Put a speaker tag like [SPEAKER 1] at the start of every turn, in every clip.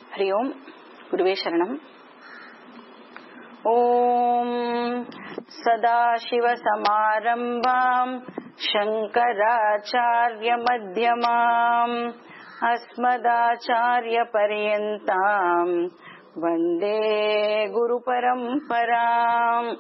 [SPEAKER 1] हरि ओम गुरुवे शरणम। ओम सदाशिवसमारम्भाम् शंकराचार्यमध्यमाम् अस्मदाचार्यपर्यन्ताम् वन्दे गुरुपरम्पराम्।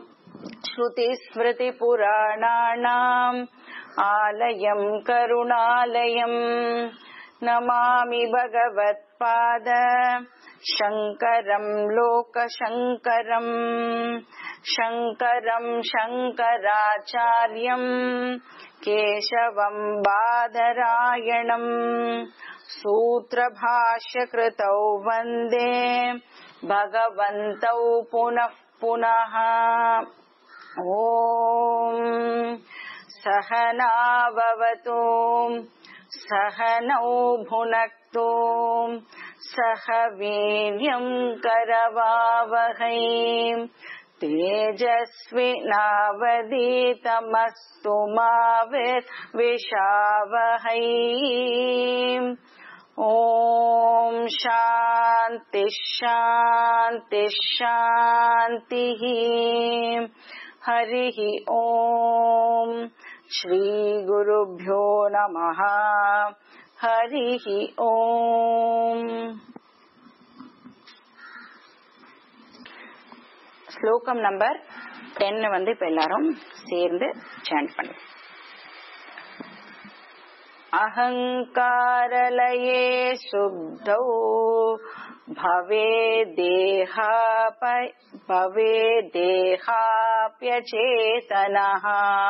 [SPEAKER 1] श्रुतिस्मृतिपुराणानाम् आलयम् करुणालयम् नमामि भगवत्पाद शंकरं लोकशंकरं शंकरं शंकराचार्यं केशवं बादरायणं सूत्रभाष्यकृतौ वन्दे भगवन्तौ पुनः पुनः। ॐ सहनाववतु सहनौ भुनक्तु सह वीर्यं करवावहै तेजस्विनावधीतमस्तु मा विद्विषावहै। ओम शांति शांति शांतिः। हरिः ओम श्री गुरुभ्यो नमः। हरिः ओम। श्लोकम नंबर 10 வந்து இப்ப எல்லாரும் சேர்ந்து சாண்ட் பண்ணுங்க। अहंकारलये शुद्धौ भवेदेहाप्यचेतनः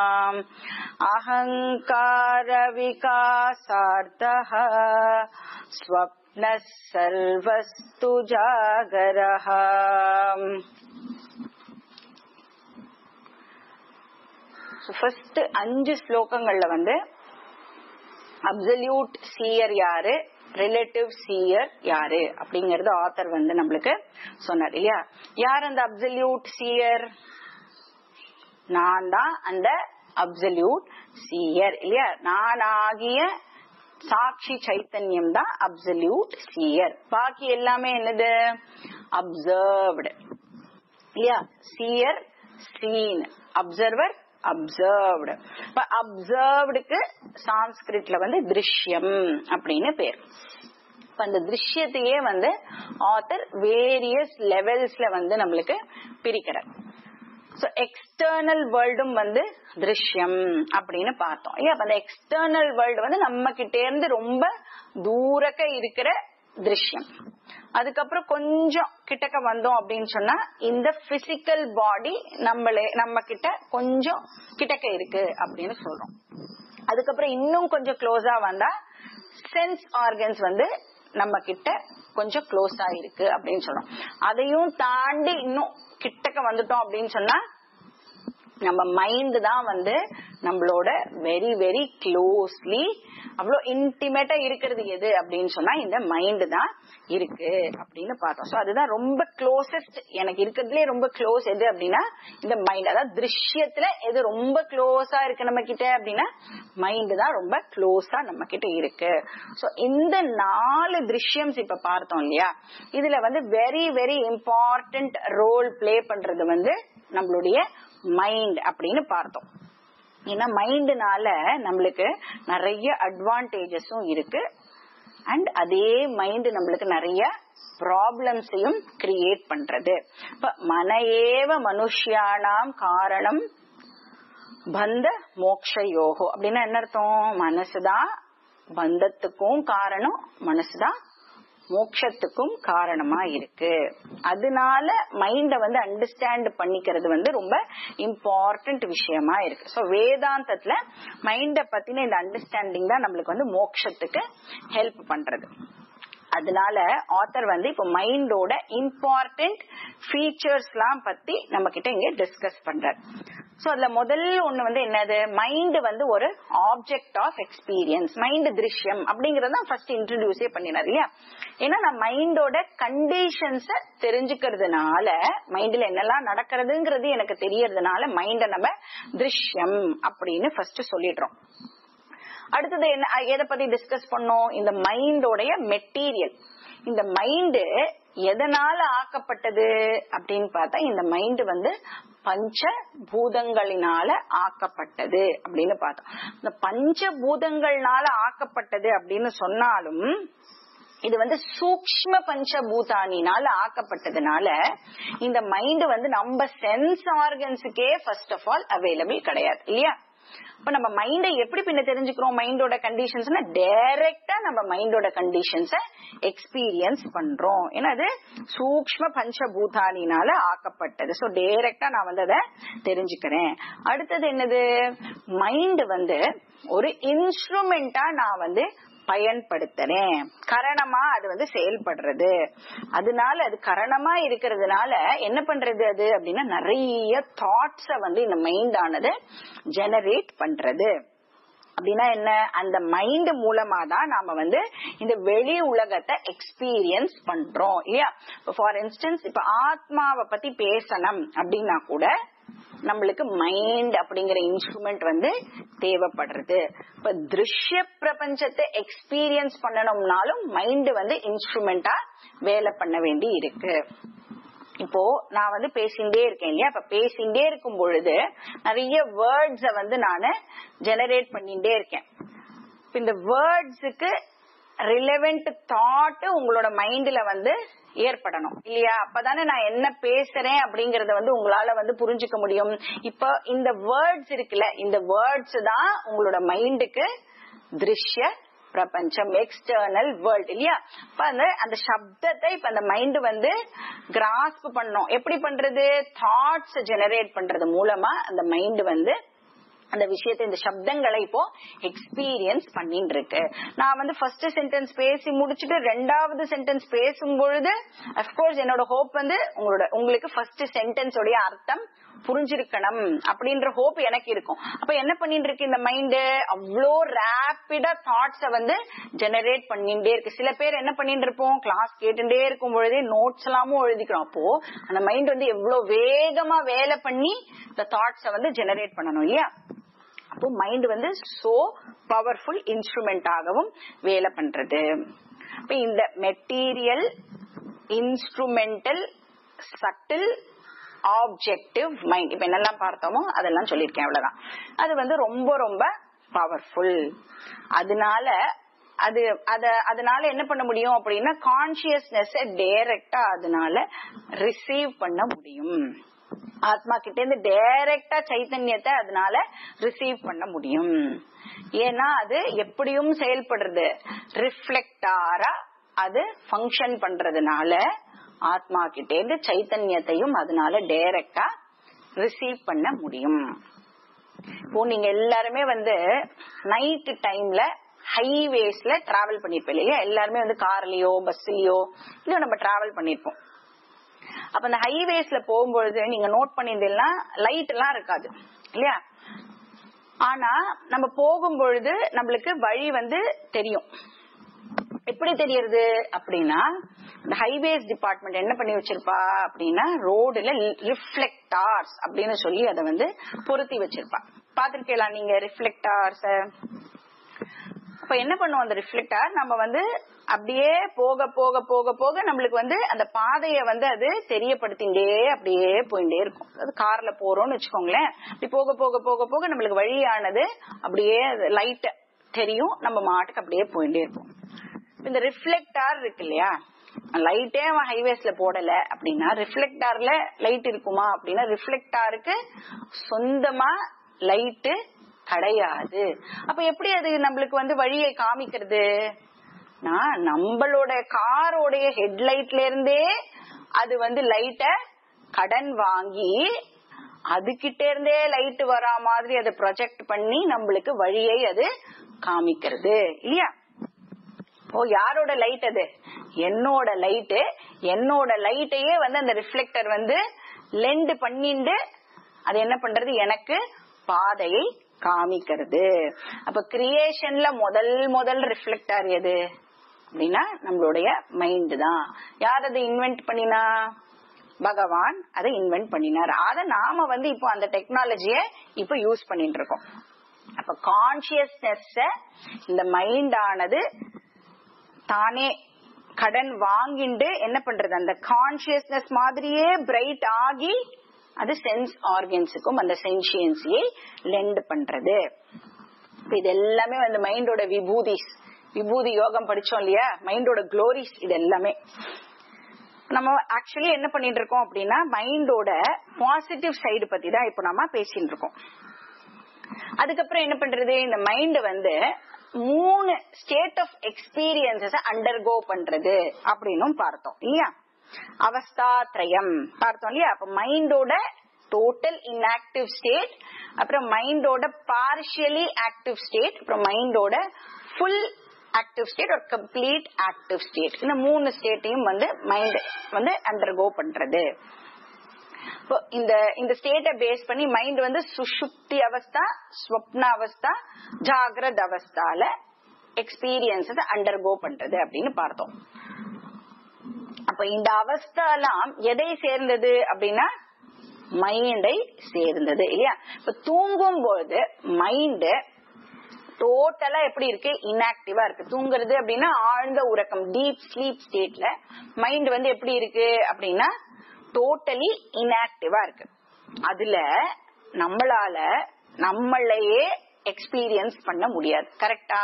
[SPEAKER 1] अहंकार विकासार्थः स्वप्नः सर्वस्तु जागरः। फर्स्ट 5 श्लोकங்கள்ல வந்து அப்சல்யூட் சீயர் யாரு, ரிலேட்டிவ் சீயர் யாரு அப்படிங்கறது ஆத்தர் வந்து நம்மளுக்கு சொன்னார் இல்லையா? யார் அந்த அப்சல்யூட் சீயர்? நான் தான் அந்த அப்சல்யூட் சீயர் இல்லையா? நான் ஆகிய சாட்சி சைத்தன்யம் தான் அப்சல்யூட் சீயர். பாக்கி எல்லாமே என்னது? அப்சர்வ்டு இல்லையா? Seer seen, observer observed. இப்ப அப்சர்வ்டுக்கு சான்ஸ்கிரிட்ல வந்து திருஷ்யம் அப்படின்னு பேர். இப்ப அந்த திருஷ்யத்தையே வந்து ஆத்தர் வேரியஸ் லெவல்ஸ்ல வந்து நம்மளுக்கு பிரிக்கிறார். சோ எக்ஸ்டர்னல் வேர்ல்டும் வந்து திருஷ்யம் அப்படின்னு பார்த்தோம் இல்லையா? அப்ப அந்த எக்ஸ்டர்னல் வேர்ல்டு வந்து நம்ம கிட்டே இருந்து ரொம்ப தூரக்க இருக்கிற திருஷ்யம். அதுக்கப்புறம் கொஞ்சம் கிட்டக்க வந்தோம் அப்படின்னு சொன்னா இந்த பிசிக்கல் பாடி நம்ம கிட்ட கொஞ்சம் கிட்டக்க இருக்கு அப்படின்னு சொல்றோம். அதுக்கப்புறம் இன்னும் கொஞ்சம் க்ளோஸா வந்தா சென்ஸ் ஆர்கன்ஸ் வந்து நம்ம கிட்ட கொஞ்சம் க்ளோஸா இருக்கு அப்படின்னு சொல்றோம். அதையும் தாண்டி இன்னும் கிட்டக்க வந்துட்டோம் அப்படின்னு சொன்னா நம்ம மைண்ட் தான் வந்து நம்மளோட வெரி வெரி க்ளோஸ்லி அவ்வளவு இன்டிமேட்டா இருக்கிறது எது அப்படின்னு சொன்னா இந்த மைண்ட் தான் இருக்கு அப்படின்னு பார்த்தோம். சோ அதுதான் ரொம்ப க்ளோசஸ்ட், எனக்கு இருக்கிறதுலே ரொம்ப க்ளோஸ் எது அப்படின்னா இந்த மைண்ட். அதாவது திருஷ்யத்துல எது ரொம்ப க்ளோஸா இருக்கு நம்ம கிட்ட அப்படின்னா மைண்ட் தான் ரொம்ப க்ளோஸா நம்ம கிட்ட இருக்கு. சோ இந்த 4 திருஷ்யம்ஸ் இப்ப பார்த்தோம் இல்லையா? இதுல வந்து very very important role play பண்றது வந்து நம்மளுடைய மைண்ட் அப்படின்னு பார்த்தோம். ஏன்னா மைண்ட்னால நம்மளுக்கு நிறைய அட்வான்டேஜஸும் இருக்கு அண்ட் அதே மைண்ட் நம்மளுக்கு நிறைய ப்ராப்ளம்ஸையும் கிரியேட் பண்றது. இப்ப மனஏவ மனுஷ்யானாம் காரணம் பந்த மோக்ஷயோகோ அப்படின்னா என்ன அர்த்தம்? மனசுதான் பந்தத்துக்கும் காரணம், மனசுதான் மோட்சத்துக்கும் காரணமா இருக்கு. அதனால மைண்ட வந்து அண்டர்ஸ்டாண்ட் பண்ணிக்கிறது வந்து ரொம்ப இம்பார்ட்டன்ட் விஷயமா இருக்கு. சோ வேதாந்தத்துல மைண்ட பத்தின இந்த அண்டர்ஸ்டாண்டிங் தான் நம்மளுக்கு வந்து மோட்சத்துக்கு ஹெல்ப் பண்றது. அதனால ஆத்தர் வந்து இப்ப மைண்டோட இம்பார்ட்டன்ட் ஃபீச்சர்ஸ் எல்லாம் பத்தி நம்ம கிட்ட இங்க டிஸ்கஸ் பண்றார். சோ அதுல முதல் ஒண்ணு வந்து என்னது? மைண்ட் வந்து ஒரு ஆப்ஜெக்ட் ஆஃப் எக்ஸ்பீரியன்ஸ், மைண்ட் திருஷ்யம் அப்படிங்கறத ஃபர்ஸ்ட் இன்ட்ரோடியூஸே பண்ணினார் இல்லையா? ஏன்னா நான் மைண்டோட கண்டிஷன்ஸ தெரிஞ்சுக்கிறதுனால, மைண்ட்ல என்னெல்லாம் நடக்கிறதுங்கிறது எனக்கு தெரியறதுனால மைண்ட நம்ம திருஷ்யம் அப்படின்னு ஃபர்ஸ்ட் சொல்லிடுறோம். அடுத்தது என்ன, எதை பத்தி டிஸ்கஸ் பண்ணோம்? இந்த மைண்டோடைய மெட்டீரியல். இந்த மைண்ட் எதனால ஆக்கப்பட்டது அப்படின்னு பார்த்தா இந்த மைண்ட் பஞ்ச பூதங்களினால ஆக்கப்பட்டது அப்படின்னு பார்த்தோம். இந்த பஞ்ச பூதங்கள்னால ஆக்கப்பட்டது அப்படின்னு சொன்னாலும் இது சூக்ஷ்ம பஞ்சபூதானினால ஆக்கப்பட்டதுனால இந்த மைண்ட் நம்ம சென்ஸ் ஆர்கன்ஸுக்கே ஃபர்ஸ்ட் ஆஃப் ஆல் அவைலபிள் கிடையாது இல்லையா. இப்ப நம்ம மைண்டை எப்படி பின்ன தெரிஞ்சுக்கிறோம்? மைண்டோட கண்டிஷன்ஸ் டைரக்டா நம்ம மைண்டோட கண்டிஷன்ஸ எக்ஸ்பீரியன்ஸ் பண்றோம். ஏன்னா அது சூக்ஷ்ம பஞ்சபூதானினால ஆக்கப்பட்டது. சோ டைரக்டா நான் அதை தெரிஞ்சுக்கிறேன். அடுத்தது என்னது? மைண்ட் ஒரு இன்ஸ்ட்ருமெண்டா நான் பயன்படுத்துறேன். கரணமா அது செயல்படுறது. அதனால அது கரணமா இருக்கிறதுனால என்ன பண்றது அது அப்படின்னா நிறைய தாட்ஸ இந்த மைண்ட் ஆனது ஜெனரேட் பண்றது. அப்படின்னா என்ன? அந்த மைண்ட் மூலமா தான் நாம இந்த வெளி உலகத்தை எக்ஸ்பீரியன்ஸ் பண்றோம் இல்லையா. ஃபார் இன்ஸ்டன்ஸ் இப்ப ஆத்மாவை பத்தி பேசணும் அப்படின்னா கூட நம்மளுக்கு மைண்ட் அப்படிங்கிற இன்ஸ்ட்ருமெண்ட் தேவைப்படுறது. இப்ப திருஷ்ய பிரபஞ்சத்தை எக்ஸ்பீரியன்ஸ் பண்ணணும்னாலும் மைண்ட் இன்ஸ்ட்ருமெண்டா வேலை பண்ண வேண்டி இருக்கு. இப்போ நான் பேசிண்டே இருக்கேன் இல்லையா. இப்ப பேசிண்டே இருக்கும் பொழுது நிறைய வேர்ட்ஸ நானு ஜெனரேட் பண்ணிட்டே இருக்கேன். இந்த வேர்ட்ஸுக்கு ரிலவெண்ட் தாட் உங்களோட மைண்ட்ல ஏற்படணும் இல்லையா. அப்பதானே நான் என்ன பேசுறேன் அப்படிங்கறத உங்களால புரிஞ்சுக்க முடியும். இப்ப இந்த வேர்ட்ஸ் இருக்குல்ல, இந்த வேர்ட்ஸ் தான் உங்களோட மைண்டுக்கு திருஷ்ய பிரபஞ்சம், எக்ஸ்டர்னல் வேர்ல்ட் இல்லையா. இப்ப அந்த சப்தத்தை இப்ப அந்த மைண்ட் கிராஸ்ப் பண்ணணும். எப்படி பண்றது? தாட்ஸ் ஜெனரேட் பண்றது மூலமா அந்த மைண்ட் அந்த விஷயத்தை, இந்த சப்தங்களை இப்போ எக்ஸ்பீரியன்ஸ் பண்ணிட்டு இருக்கு. நான் ஃபர்ஸ்ட் சென்டென்ஸ் பேசி முடிச்சுட்டு ரெண்டாவது சென்டென்ஸ் பேசும் பொழுது அப்கோர்ஸ் என்னோட ஹோப் உங்களுக்கு ஃபர்ஸ்ட் சென்டென்ஸ் உடைய அர்த்தம் புரிஞ்சிருக்கணும் அப்படின்ற ஹோப் எனக்கு இருக்கும். அப்ப என்ன பண்ணிட்டு இருக்கு இந்த மைண்ட்? அவ்வளோ ரேப்பிடா தாட்ஸ ஜெனரேட் பண்ணிட்டே இருக்கு. சில பேர் என்ன பண்ணிட்டு இருப்போம், கிளாஸ் கேட்டுட்டே இருக்கும் பொழுதே நோட்ஸ் எல்லாமும் எழுதிக்கிறோம். அப்போ அந்த மைண்ட் எவ்வளவு வேகமா வேலை பண்ணி இந்த தாட்ஸ ஜெனரேட் பண்ணணும் இல்லையா. அப்போ மைண்ட் சோ பவர்ஃபுல் இன்ஸ்ட்ருமெண்டாகவும் வேலை பண்றது. இப்ப இந்த material, instrumental, subtle, objective mind இப்ப என்னெல்லாம் பார்த்தோமோ அதெல்லாம் சொல்லியிருக்கேன். அவ்வளவுதான். அது ரொம்ப ரொம்ப பவர்ஃபுல். அதனால என்ன பண்ண முடியும் அப்படின்னா கான்சியஸ்னஸ் டைரக்டா அதனால ரிசீவ் பண்ண முடியும். ஆத்மா கிட்ட இருந்து டைரக்டா சைத்தன்யத்தை அதனால ரிசீவ் பண்ண முடியும். ஏன்னா அது எப்படியும் செயல்படுறது, ரிஃப்ளெக்டாரா அது ஃபங்க்ஷன் பண்றதுனால ஆத்மா கிட்ட இருந்து சைத்தன்யத்தையும் அதனால டைரக்டா ரிசீவ் பண்ண முடியும். இப்போ நீங்க எல்லாருமே நைட் டைம்ல ஹைவேஸ்ல டிராவல் பண்ணிருப்போம் இல்லையா. எல்லாருமே கார்லயோ பஸ்லயோ இல்ல நம்ம டிராவல் பண்ணிருப்போம். அப்ப அந்த ஹைவேஸ்ல போகும்பொழுது நீங்க நோட் பண்ணிருந்தீங்கன்னா லைட் எல்லாம் இருக்காது இல்லையா. ஆனா நம்ம போகும்பொழுது நம்மளுக்கு வழி தெரியும். எப்படி தெரியறது அப்படின்னா இந்த ஹைவேஸ் டிபார்ட்மெண்ட் என்ன பண்ணி வச்சிருப்பா அப்படின்னா ரோடுல ரிஃப்ளெக்டார்ஸ் அப்படின்னு சொல்லி அதை பொருத்தி வச்சிருப்பா. பாத்திருக்கீங்களா நீங்க ரிஃப்ளெக்டார்ஸ்? அப்ப என்ன பண்ணுவோம், அந்த ரிஃப்ளெக்டார் நம்ம அப்படியே போக போக போக போக நம்மளுக்கு அந்த பாதைய அது தெரியப்படுத்திண்டே அப்படியே போயிட்டே இருக்கும். அது கார்ல போறோம்னு வச்சுக்கோங்களேன், இப்படி போக போக போக போக நம்மளுக்கு வழியானது அப்படியே லைட் தெரியும், நம்ம மாட்டுக்கு அப்படியே போயிட்டே இருக்கும். இந்த ரிஃப்ளெக்டார் இருக்கு இல்லையா, லைட்டே அவன் ஹைவேஸ்ல போடல அப்படின்னா ரிஃப்ளெக்டார்ல லைட் இருக்குமா அப்படின்னா ரிஃப்ளெக்டாருக்கு சொந்தமா லைட்டு கிடையாது. அப்ப எப்படி அது நம்மளுக்கு வழியை காமிக்கிறது? நம்மளோட காரோடைய ஹெட்லைட்ல இருந்தே அது லைட்ட கடன் வாங்கி அதுகிட்ட இருந்தே லைட் வரா மாதிரி அதை ப்ரொஜெக்ட் பண்ணி நம்மளுக்கு வழியை அது காமிக்கிறது இல்லையா. ஓ, யாரோட லைட் அது? என்னோட லைட்டு. என்னோட லைட்டையே அந்த ரிஃப்ளெக்டர் லெண்ட் பண்ணிட்டு அது என்ன பண்றது, எனக்கு பாதையை காமிக்கிறது. அப்ப கிரியேஷன்ல முதல் ரிஃப்ளெக்டர் எது அப்படின்னா நம்மளுடைய மைண்ட் தான். யார் அதை இன்வென்ட் பண்ணினா? பகவான் அதை இன்வென்ட் பண்ணினார். அத நாம இப்போ அந்த டெக்னாலஜிய இப்ப யூஸ் பண்ணிட்டு இருக்கோம். அப்ப கான்சியஸ்னஸ் இந்த மைண்ட் ஆனது தானே கடன் வாங்கிண்டு என்ன பண்றது, அந்த கான்சியஸ்னஸ் மாதிரியே பிரைட் ஆகி அது சென்ஸ் ஆர்கன்ஸுக்கும் அந்த சென்சியன்சியை லெண்ட் பண்றது. இது எல்லாமே வந்து மைண்டோட விபூதி யோகம் படிச்சோம் இல்லையா, மைண்டோட க்ளோரிஸ். இது எல்லாமே நம்ம ஆக்சுவலி என்ன பண்ணிட்டு இருக்கோம் அப்படின்னா மைண்டோட பாசிட்டிவ் சைடு பத்தி தான் இப்ப நம்ம பேசிட்டு இருக்கோம். அதுக்கப்புறம் என்ன பண்றது, இந்த மைண்ட் வந்து 3 ஸ்டேட் ஆஃப் எக்ஸ்பீரியன்சஸ் அண்டர்கோ பண்றது அப்படின்னு பார்த்தோம் இல்லையா. அவஸ்தாத்ரயம் பார்த்தோம் இல்லையா. அப்ப மைண்டோட டோட்டல் இன்ஆக்டிவ் ஸ்டேட், அப்புறம் மைண்டோட பார்ஷியலி ஆக்டிவ் ஸ்டேட், அப்புறம் மைண்டோட ஃபுல் ஆக்டிவ் ஸ்டேட் ஒரு கம்ப்ளீட் ஆக்டிவ் ஸ்டேட். இந்த 3 ஸ்டேட்டையும் வந்து மைண்ட் வந்து அண்டர்கோ பண்றது. இந்த ஸ்டேட்டை பேஸ் பண்ணி மைண்ட் வந்து சுஷுப்தி அவஸ்தா, ஸ்வப்ன அவஸ்தா, ஜாகிரத் அவஸ்தால எக்ஸ்பீரியன்ஸஸ் அண்டர்கோ பண்றது அப்படின்னு பார்த்தோம். அப்ப இந்த அவஸ்தாலாம் எதை சேர்ந்தது அப்படின்னா மைண்டை சேர்ந்தது இல்லையா. இப்ப தூங்கும் போது மைண்ட் டோட்டலா எப்படி இருக்கு, இன்ஆக்டிவா இருக்கு. தூங்குறது அப்படின்னா ஆழ்ந்த உறக்கம், டீப் ஸ்லீப் ஸ்டேட்ல மைண்ட் வந்து எப்படி இருக்கு அப்படின்னா டோட்டலி இன்ஆக்டிவா இருக்கு. அதுல நம்மளால நம்மளையே எக்ஸ்பீரியன்ஸ் பண்ண முடியாது. கரெக்டா?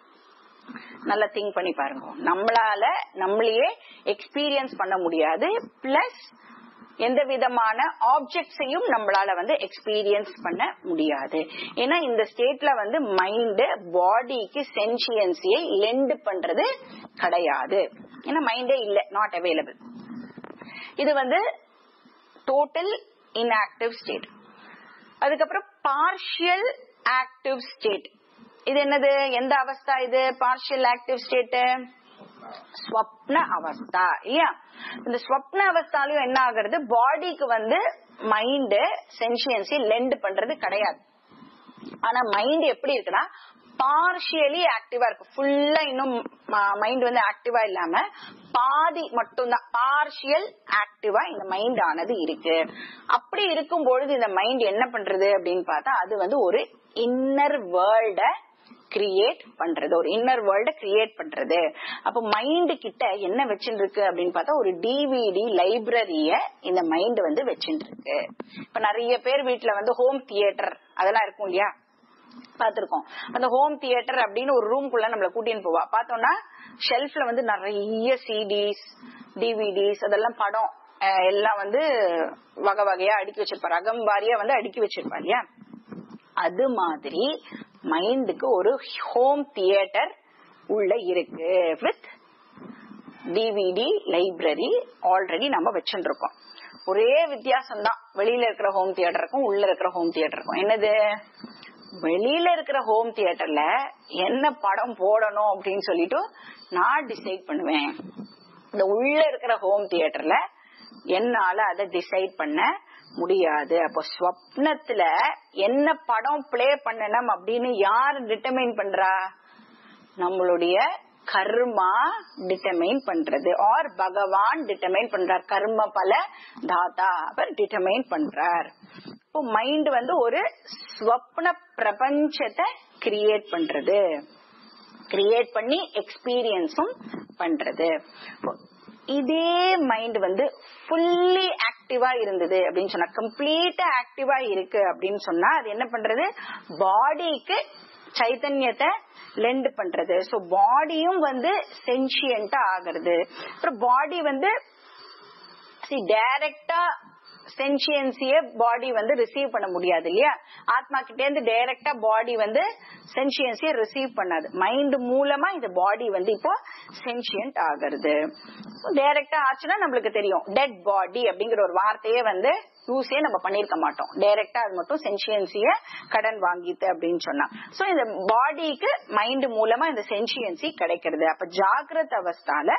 [SPEAKER 1] நல்லா திங்க் பண்ணி பாருங்க. நம்மளால நம்மளையே எக்ஸ்பீரியன்ஸ் பண்ண முடியாது. பிளஸ் எந்த விதமான ஆப்ஜெக்ட்ஸையும் நம்மளால வந்து எக்ஸ்பீரியன்ஸ் பண்ண முடியாது. ஏன்னா இந்த ஸ்டேட்ல வந்து மைண்ட் பாடிக்கு சென்சியன்சியை லெண்ட் பண்றது கிடையாது. ஏன்னா மைண்டே இல்ல, நாட் அவைலபிள். இது வந்து டோட்டல் இன்ஆக்டிவ் ஸ்டேட். அதுக்கப்புறம் பார்ஷியல் ஆக்டிவ் ஸ்டேட். இது என்னது, எந்த அவஸ்தா இது பார்ஷியல் ஆக்டிவ் ஸ்டேட்? ஸ்வப்ன அவஸ்தா இல்லையா. இந்த ஸ்வப்ன அவஸ்தாலையும் என்ன ஆகுறது, பாடிக்கு வந்து மைண்ட் சென்சியன்சி லெண்ட் பண்றது கிடையாது. ஆனா மைண்ட் எப்படி இருக்குன்னா பார்ஷியலி ஆக்டிவா இருக்கு. ஃபுல்லா இன்னும் மைண்ட் வந்து ஆக்டிவா இல்லாம பாதி மட்டும்தான் பார்ஷியல் ஆக்டிவா இந்த மைண்ட் ஆனது இருக்கு. அப்படி இருக்கும் பொழுது இந்த மைண்ட் என்ன பண்றது அப்படின்னு பார்த்தா அது வந்து ஒரு இன்னர் வேர்ல்ட கிரியேட் பண்றது, ஒரு இன்னர் வேர்ல்ட கிரியேட் பண்றது. அப்ப மைண்ட் கிட்ட என்ன வச்சுட்டு இருக்கு அப்படின்னு பார்த்தா ஒரு டிவிடி லைப்ரரிய இந்த மைண்ட் வந்து வச்சுட்டு இருக்கு. இப்ப நிறைய பேர் வீட்டுல வந்து ஹோம் தியேட்டர் அதெல்லாம் இருக்கும் இல்லையா, பாத்திருக்கோம். அந்த ஹோம் தியேட்டர் அப்படின்னு ஒரு ரூம்குள்ள நம்மள கூட்டின்னு போவா. பார்த்தோம்னா ஷெல்ஃப்ல வந்து நிறைய சிடிஸ், டிவிடிஸ், அதெல்லாம் படம் எல்லாம் வந்து வகை வகையா அடுக்கி வச்சிருப்பாரு, அகம்பாரியா வந்து அடுக்கி வச்சிருப்பாரு இல்லையா. அது மாதிரி மைண்டுக்கு ஒரு ஹோம் தியேட்டர் உள்ள இருக்கு வித் டிவிடி லைப்ரரி ஆல்ரெடி நம்ம வச்சுட்டு இருக்கோம். ஒரே வித்தியாசம் தான் வெளியில இருக்கிற ஹோம் தியேட்டருக்கும் உள்ள இருக்கிற ஹோம் தியேட்டருக்கும். என்னது, வெளியில இருக்கிற ஹோம் தியேட்டர்ல என்ன படம் போடணும் அப்படின்னு சொல்லிட்டு நான் டிசைட் பண்ணுவேன். இந்த உள்ள இருக்கிற ஹோம் தியேட்டர்ல என்னால அதை டிசைட் பண்ண முடியாது. அப்போ ஸ்வப்னத்துல என்ன படம் பிளே பண்ணணும் அப்படின்னு யார் டிட்டர்மைன் பண்றா, நம்மளுடைய கர்மா டிட்டர்மைன் பண்றது, ஆர் பகவான் டிட்டர்மைன் பண்றார். கர்ம பல தாத்தா அவர் டிட்டர்மைன் பண்றார். இப்போ மைண்ட் வந்து ஒரு ஸ்வப்ன பிரபஞ்சத்தை கிரியேட் பண்றது, கிரியேட் பண்ணி எக்ஸ்பீரியன்ஸும் பண்றது. இதே மைண்ட் வந்து ஃபுல்லி ஆக்டிவா இருந்தது அப்படின்னு சொன்னா, கம்ப்ளீட்டா ஆக்டிவா இருக்கு அப்படின்னு சொன்னா அது என்ன பண்றது, பாடிக்கு சைத்தன்யத்தை லெண்ட் பண்றது. சோ பாடியும் வந்து சென்சியன்ட்டா ஆகிறது. அப்புறம் பாடி வந்து டைரக்டா சென்சியன்சிய பாடி வந்து ரிசீவ் பண்ண முடியாது இல்லையா. ஆத்மா கிட்டே இருந்து டைரக்டா பாடி வந்து சென்சியன்சிய ரிசீவ் பண்ணாது. மைண்ட் மூலமா இந்த பாடி வந்து இப்போ சென்சியன்ட் ஆகிறது. டைரக்டா ஆச்சுன்னா நம்மளுக்கு தெரியும், டெட் பாடி அப்படிங்கிற ஒரு வார்த்தையே வந்து யூஸே நம்ம பண்ணிருக்க மாட்டோம். டைரக்டா அது மட்டும் சென்சியன்சிய கடன் வாங்கிட்டு அப்படின்னு சொன்னா. சோ இந்த பாடிக்கு மைண்ட் மூலமா இந்த சென்சியன்சி கிடைக்கிறது. அப்ப ஜாகிரத் அவஸ்தால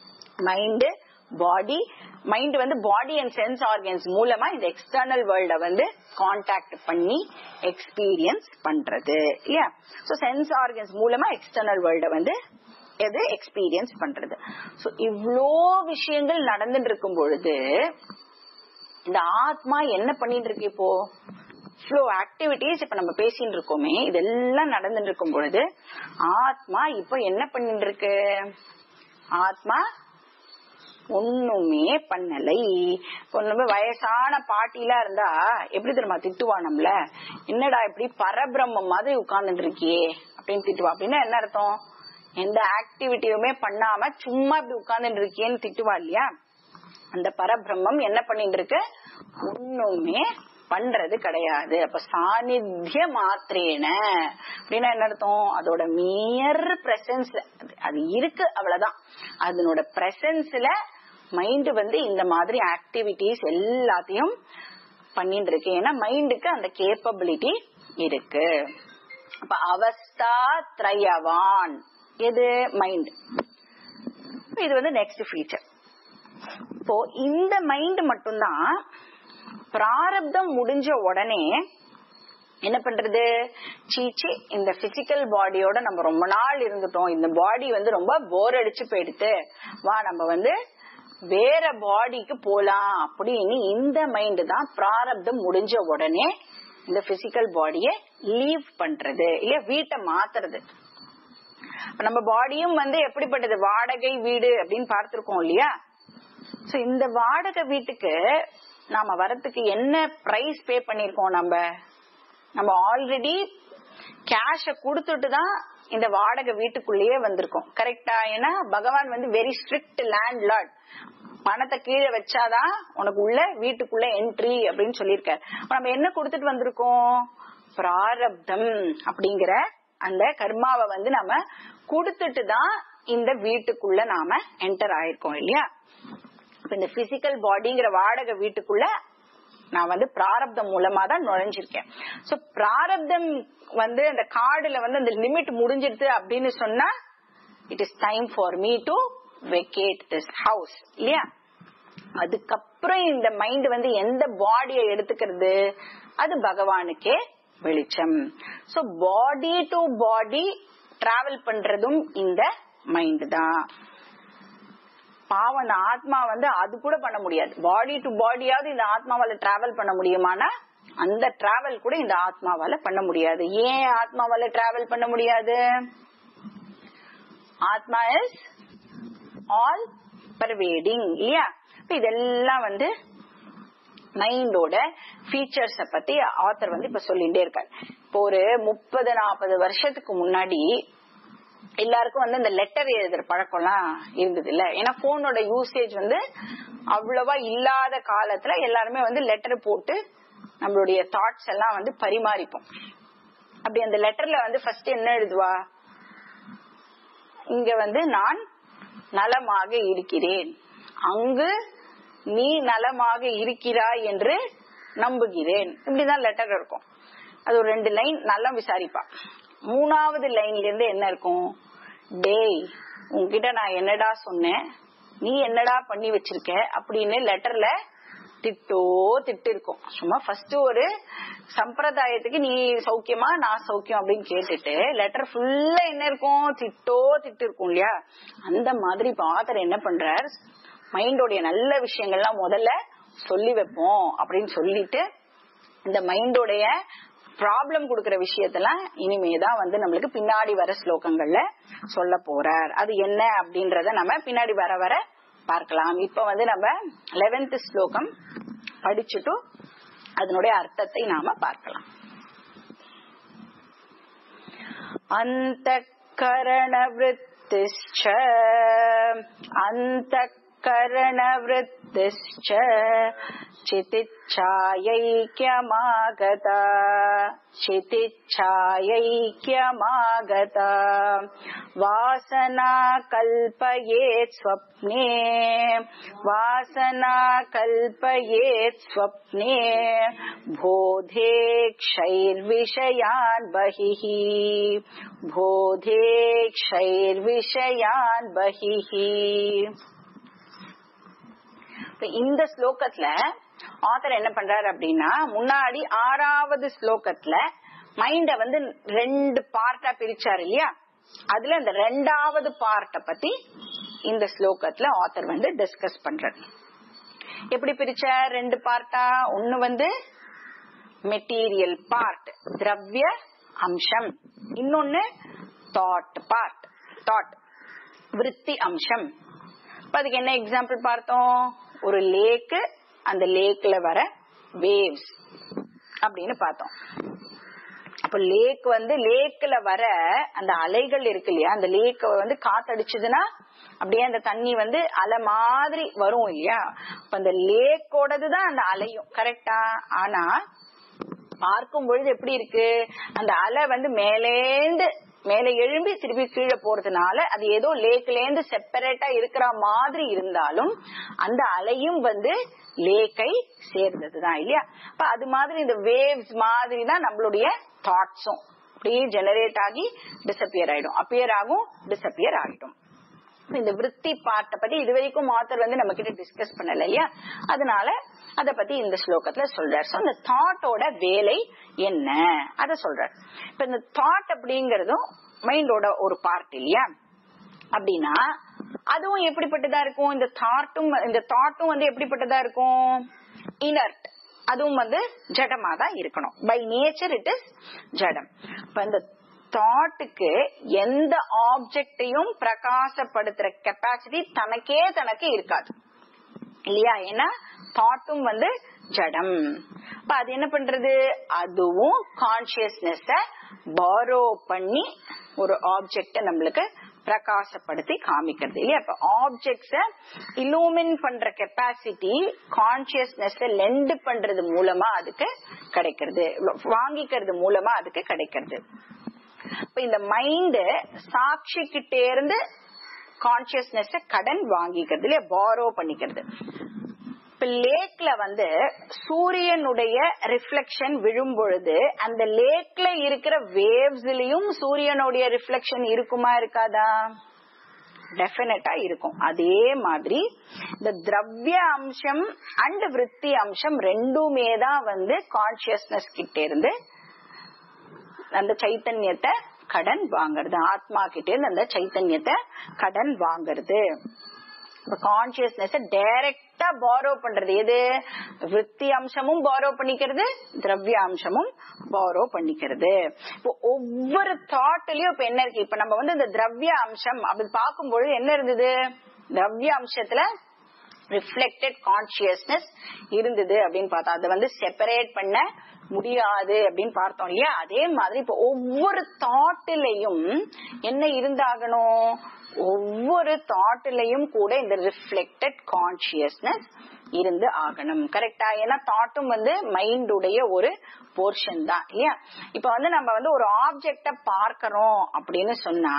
[SPEAKER 1] மைண்ட் வந்து பாடி அண்ட் சென்ஸ் ஆர்கன்ஸ் மூலமா இந்த எக்ஸ்டர்னல் வேர்ல்ட வந்து கான்டாக்ட் பண்ணி எக்ஸ்பீரியன்ஸ் பண்றது இல்லையா. சோ சென்ஸ் ஆர்கன்ஸ் மூலமா எக்ஸ்டர்னல் வேர்ல்ட வந்து எது எக்ஸ்பீரியன்ஸ் பண்றது. சோ இவ்ளோ விஷயங்கள் நடந்துட்டு இருக்கும் பொழுது இந்த ஆத்மா என்ன பண்ணிட்டு இருக்கு, இப்போ இவ்வளோ ஆக்டிவிட்டிஸ் இப்ப நம்ம பேசிட்டு இருக்கோமே, இதெல்லாம் நடந்துட்டு இருக்கும் பொழுது ஆத்மா இப்ப என்ன பண்ணிட்டு இருக்கு, ஆத்மா ஒண்ணுமே பண்ணலை. நம்ம வயசான பாட்டிலா இருந்தா எப்படி தெரியுமா திட்டுவா நம்மள, என்னடா இப்படி பரபிரம்மம் மாதிரி உட்கார்ந்துட்டு இருக்கியே அப்படின்னு திட்டுவா. அப்படின்னா என்ன அர்த்தம், எந்த ஆக்டிவிட்டியுமே பண்ணாம சும்மா இப்படி உட்கார்ந்துட்டு இருக்கியேன்னு திட்டுவா இல்லையா. அந்த பரபிரம்மம் என்ன பண்ணிட்டு இருக்கு, ஒண்ணுமே பண்றது கிடையாது. அப்ப சாநித்திய மாத்திரேன அப்படின்னா என்ன அர்த்தம், அதோட மியர் பிரசன்ஸ் அது இருக்கு அவ்வளவுதான். அதனோட பிரசன்ஸ்ல மைண்ட் வந்து இந்த மாதிரி ஆக்டிவிட்டிஸ் எல்லாத்தையும் பண்ணிட்டு இருக்கு. ஏன்னா மைண்டுக்கு அந்த கேப்பபிலிட்டி இருக்கு. அப்ப அவஸ்தா திரயவான் எது, மைண்ட். இது வந்து நெக்ஸ்ட் ஃபீச்சர். இப்போ இந்த மைண்ட் மட்டும்தான் பிராரப்தம் முடிஞ்ச உடனே என்ன பண்றது, சீச்சி இந்த பிசிக்கல் பாடியோட நம்ம ரொம்ப நாள் இருந்துட்டோம், இந்த பாடி வந்து ரொம்ப போர் அடிச்சு போயிடுத்து, வா நம்ம வந்து வேற பாடிக்கு போலாம் அப்படின்னு இந்த மைண்ட் தான் பிராரப்தம் முடிஞ்ச உடனே இந்த பிசிக்கல் பாடிய லீவ் பண்றது இல்ல வீட்டை மாத்துறது. நம்ம பாடியும் வந்து எப்படிப்பட்டது, வாடகை வீடு அப்படின்னு பார்த்திருக்கோம் இல்லையா. சோ இந்த வாடகை வீட்டுக்கு நாம வரத்துக்கு என்ன பிரைஸ் பே பண்ணிருக்கோம், நம்ம ஆல்ரெடி கேஷ குடுத்துட்டு தான் இந்த வாடகை வீட்டுக்குள்ளேயே வந்திருக்கோம். கரெக்டா? ஏன்னா பகவான் வந்து வெரி ஸ்ட்ரிக்ட் லேண்ட் லார்ட், பணத்தை கீழே வச்சாதான் உனக்கு உள்ள வீட்டுக்குள்ள என்ட்ரி அப்படின்னு சொல்லியிருக்காரு. நம்ம என்ன கொடுத்துட்டு வந்திருக்கோம், பிராரப்தம் அப்படிங்கிற அந்த கர்மாவை வந்து நம்ம கொடுத்துட்டு தான் இந்த வீட்டுக்குள்ள நாம என்டர் ஆயிருக்கோம் இல்லையா. இந்த பிசிக்கல் பாடிங்கிற வாடகை வீட்டுக்குள்ள நான் வந்து பிராரப்தம் மூலமா தான் நுழைஞ்சிருக்கேன். சோ பிராரப்தம் வந்து அந்த கார்டுல வந்து அந்த லிமிட் முடிஞ்சிடுது அப்படின்னு சொன்னா it is time for me to vacate this house இல்லையா. அதுக்கப்புறம் இந்த மைண்ட் வந்து எந்த பாடியை எடுத்துக்கிறது, அது பகவானுக்கே வெளிச்சம். So body to body travel பண்றதும் இந்த மைண்ட் தான். பாவம் ஆத்மா வந்து அது கூட பண்ண முடியாது. பாடி டு பாடியாவது இந்த ஆத்மாவால டிராவல் பண்ண முடியுமானா அந்த டிராவல் கூட இந்த ஆத்மாவால பண்ண முடியாது. ஏன் ஆத்மாவால டிராவல் பண்ண முடியாது, ஆத்மா இஸ் ஆல் பர்வேடிங் இல்லையா. இதெல்லாம் வந்து மைண்டோட ஃபீச்சர்ஸ பத்தி ஆத்தர் வந்து இப்ப சொல்லிட்டே இருக்காரு. இப்போ ஒரு 30-40 வருஷத்துக்கு முன்னாடி எல்லாருக்கும் வந்து இந்த லெட்டர் எழுதுற பழக்கம் எல்லாம் இருந்தது இல்ல. ஏன்னா போனோட யூசேஜ் வந்து அவ்வளவா இல்லாத காலத்துல எல்லாருமே வந்து லெட்டர் போட்டு நம்மளுடைய தாட்ஸ் எல்லாம் வந்து பரிமாறிப்போம். அப்படி அந்த லெட்டர்ல வந்து ஃபர்ஸ்ட் என்ன எழுதுவா, இங்க வந்து நான் நலமாக இருக்கிறேன், அங்கு நீ நலமாக இருக்கிறாய் என்று நம்புகிறேன், இப்படிதான் லெட்டர் இருக்கும். அது ஒரு 2 லைன் நல்லா விசாரிப்பா. 3வது லைன்ல இருந்து என்ன இருக்கும், டேய் உன்கிட்ட நான் என்னடா சொன்னேன், நீ என்னடா பண்ணி வச்சிருக்க அப்படின்னு லெட்டர்ல திட்டு இருக்கும். சும்மா ஃபர்ஸ்ட் ஒரு சம்பிரதாயத்துக்கு நீ சௌக்கியமா நான் சௌக்கியம் அப்படின்னு கேட்டுட்டு லெட்டர் ஃபுல்லா என்ன இருக்கும், திட்டு இருக்கும் இல்லையா. அந்த மாதிரி ஆத்தர் என்ன பண்றார், மைண்டோடைய நல்ல விஷயங்கள்லாம் முதல்ல சொல்லி வைப்போம் அப்படின்னு சொல்லிட்டு இந்த மைண்டோடைய ப்ராப்ளம் கொடுக்கற விஷயத்தெல்லாம் இனிமேதான் வந்து நம்மளுக்கு பின்னாடி வர ஸ்லோகங்கள்ல சொல்ல போறார். அது என்ன அப்படின்றத நம்ம பின்னாடி வர வர பார்க்கலாம். இப்ப வந்து நம்ம 11th ஸ்லோகம் படிச்சுட்டு அதனுடைய அர்த்தத்தை நாம பார்க்கலாம். அந்தக்கரண விருத்திஸ்ச சிதிச்சாயைக்யமாகதா வாசனா கல்பயேத் ஸ்வப்னே போதே க்ஷைர்விஷயான் பஹிஹி. இந்த ஸ்லோகத்துல ஆத்தர் என்ன பண்றாரு அப்படின்னா, முன்னாடி 6வது ஸ்லோகத்துல மைண்ட வந்து 2 பார்ட்டா பிரிச்சாரு இல்லையா. அதுல இந்த 2வது பார்ட்ட பத்தி இந்த ஸ்லோகத்துல ஆத்தர் வந்து டிஸ்கஸ் பண்றாரு. எப்படி பிரிச்சார் 2 பார்ட்டா, ஒன்னு வந்து மெட்டீரியல் பார்ட் திரவிய அம்சம், இன்னொன்னு தாட் பார்ட் தாட் விருத்தி அம்சம். அதுக்கு என்ன எக்ஸாம்பிள் பார்த்தோம்? ஒரு லேக், அந்த லேக்ல வர வேவ்ஸ் அப்படின்னு பார்த்தோம். அப்ப லேக் லேக்ல வர அந்த அலைகள் இருக்கு இல்லையா, அந்த லேக் காத்தடிச்சதுன்னா அப்படியே அந்த தண்ணி அலை மாதிரி வரும் இல்லையா. அப்ப அந்த லேக்கோடதுதான் அந்த அலையும், கரெக்டா? ஆனா பார்க்கும் பொழுது எப்படி இருக்கு, அந்த அலை மேல எழும்பி திருப்பி கீழே போறதுனால அது ஏதோ லேக்ல இருந்து செப்பரேட்டா இருக்கிற மாதிரி இருந்தாலும் அந்த அலையும் லேக்கை சேர்ந்ததுதான் இல்லையா. அப்ப அது மாதிரி இந்த வேவ்ஸ் மாதிரி தான் நம்மளுடைய தாட்ஸும் அப்படியே ஜெனரேட் ஆகி டிசப்பியர் ஆயிடும், அப்பியர் ஆகும், டிசப்பியர் ஆகிடும். இந்த விருத்தி பார்ட்ட பத்தி இதுவரைக்கும் ஆத்தர் நம்ம கிட்ட டிஸ்கஸ் பண்ணல இல்லையா, அதனால அத பத்தி இந்த ஸ்லோகத்துல சொல்றார். சோ இந்த தாட்டோட வேலை என்ன அத சொல்றார். இப்ப இந்த தாட் அப்படிங்கறதும் மைண்டோட ஒரு பார்ட் இல்லையா. அப்படின்னா அதுவும் எப்படிப்பட்டதா இருக்கும்? இந்த தாட்டும் எப்படிப்பட்டதா இருக்கும்? இனர்ட், அதுவும் ஜடமா தான் இருக்கணும். பை நேச்சர் இட் இஸ் ஜடம். இப்ப இந்த தாட்டுக்கு எந்த ஆப்ஜெக்டையும் பிரகாசப்படுத்துற கெப்பாசிட்டி தனக்கு இருக்காது இல்லையா. ஏன்னா தாட்டும் ஜடம். இப்ப அது என்ன பண்றது? அதுவும் கான்சியஸ்னஸ் பாரோ பண்ணி ஒரு ஆப்ஜெக்ட நம்மளுக்கு பிரகாசப்படுத்தி காமிக்கிறது இல்லையா. இப்ப ஆப்ஜெக்ட்ஸ இல்லூமின் பண்ற கெப்பாசிட்டி கான்சியஸ்னஸ் லெண்ட் பண்றது மூலமா அதுக்கு கிடைக்கிறது, வாங்கிக்கிறது மூலமா அதுக்கு கிடைக்கிறது. இப்ப இந்த மைண்ட் சாட்சி கிட்டே இருந்து கான்சியஸ்னஸ் கடன் வாங்கிக்கிறது இல்லையா, பாரோ பண்ணிக்கிறது. இப்ப லேக்ல சூரியனுடைய ரிஃப்ளெக்ஷன் விழும் பொழுது அந்த லேக்ல இருக்கிற வேவ்ஸ்லயும் சூரியனுடைய ரிஃப்ளெக்ஷன் இருக்குமா இருக்காதா? டெஃபினட்டா இருக்கும். அதே மாதிரி இந்த திரவிய அம்சம் அண்ட் விருத்தி அம்சம் ரெண்டுமே தான் கான்சியஸ்னஸ் கிட்ட இருந்து அந்த சைத்தன்யத்தை கடன் வாங்குறது, ஆத்மா கிட்ட இருந்து அந்த சைத்தன்யத்தை கடன் வாங்குறது. கான்சியஸ்னஸ் டைரக்டா பாரோ பண்றது எது? விருத்தி அம்சமும் பாரோ பண்ணிக்கிறது, திரவிய அம்சமும் பாரோ பண்ணிக்கிறது. இப்போ ஒவ்வொரு தாட்லயும் இப்ப என்ன இருக்கு? இப்ப நம்ம இந்த திரவிய அம்சம் அப்படி பார்க்கும்போது என்ன இருந்தது? திரவிய அம்சத்துல ரிஃப்ளெக்டட் கான்சியஸ்னஸ் இருந்தது அப்படின்னு பார்த்தா அதை செப்பரேட் பண்ண முடியாது அப்படின்னு பார்த்தோம் இல்லையா. அதே மாதிரி இப்ப ஒவ்வொரு தாட்டிலையும் என்ன இருந்தாகணும்? ஒவ்வொரு தாட்டிலையும் கூட இந்த ரிஃப்ளெக்டட் கான்சியஸ்னஸ் இருந்து ஆகணும், கரெக்டா? ஏன்னா தாட்டும் மைண்டுடைய ஒரு போர்ஷன் தான் இல்லையா. இப்ப நம்ம ஒரு ஆப்ஜெக்ட பார்க்கிறோம் அப்படின்னு சொன்னா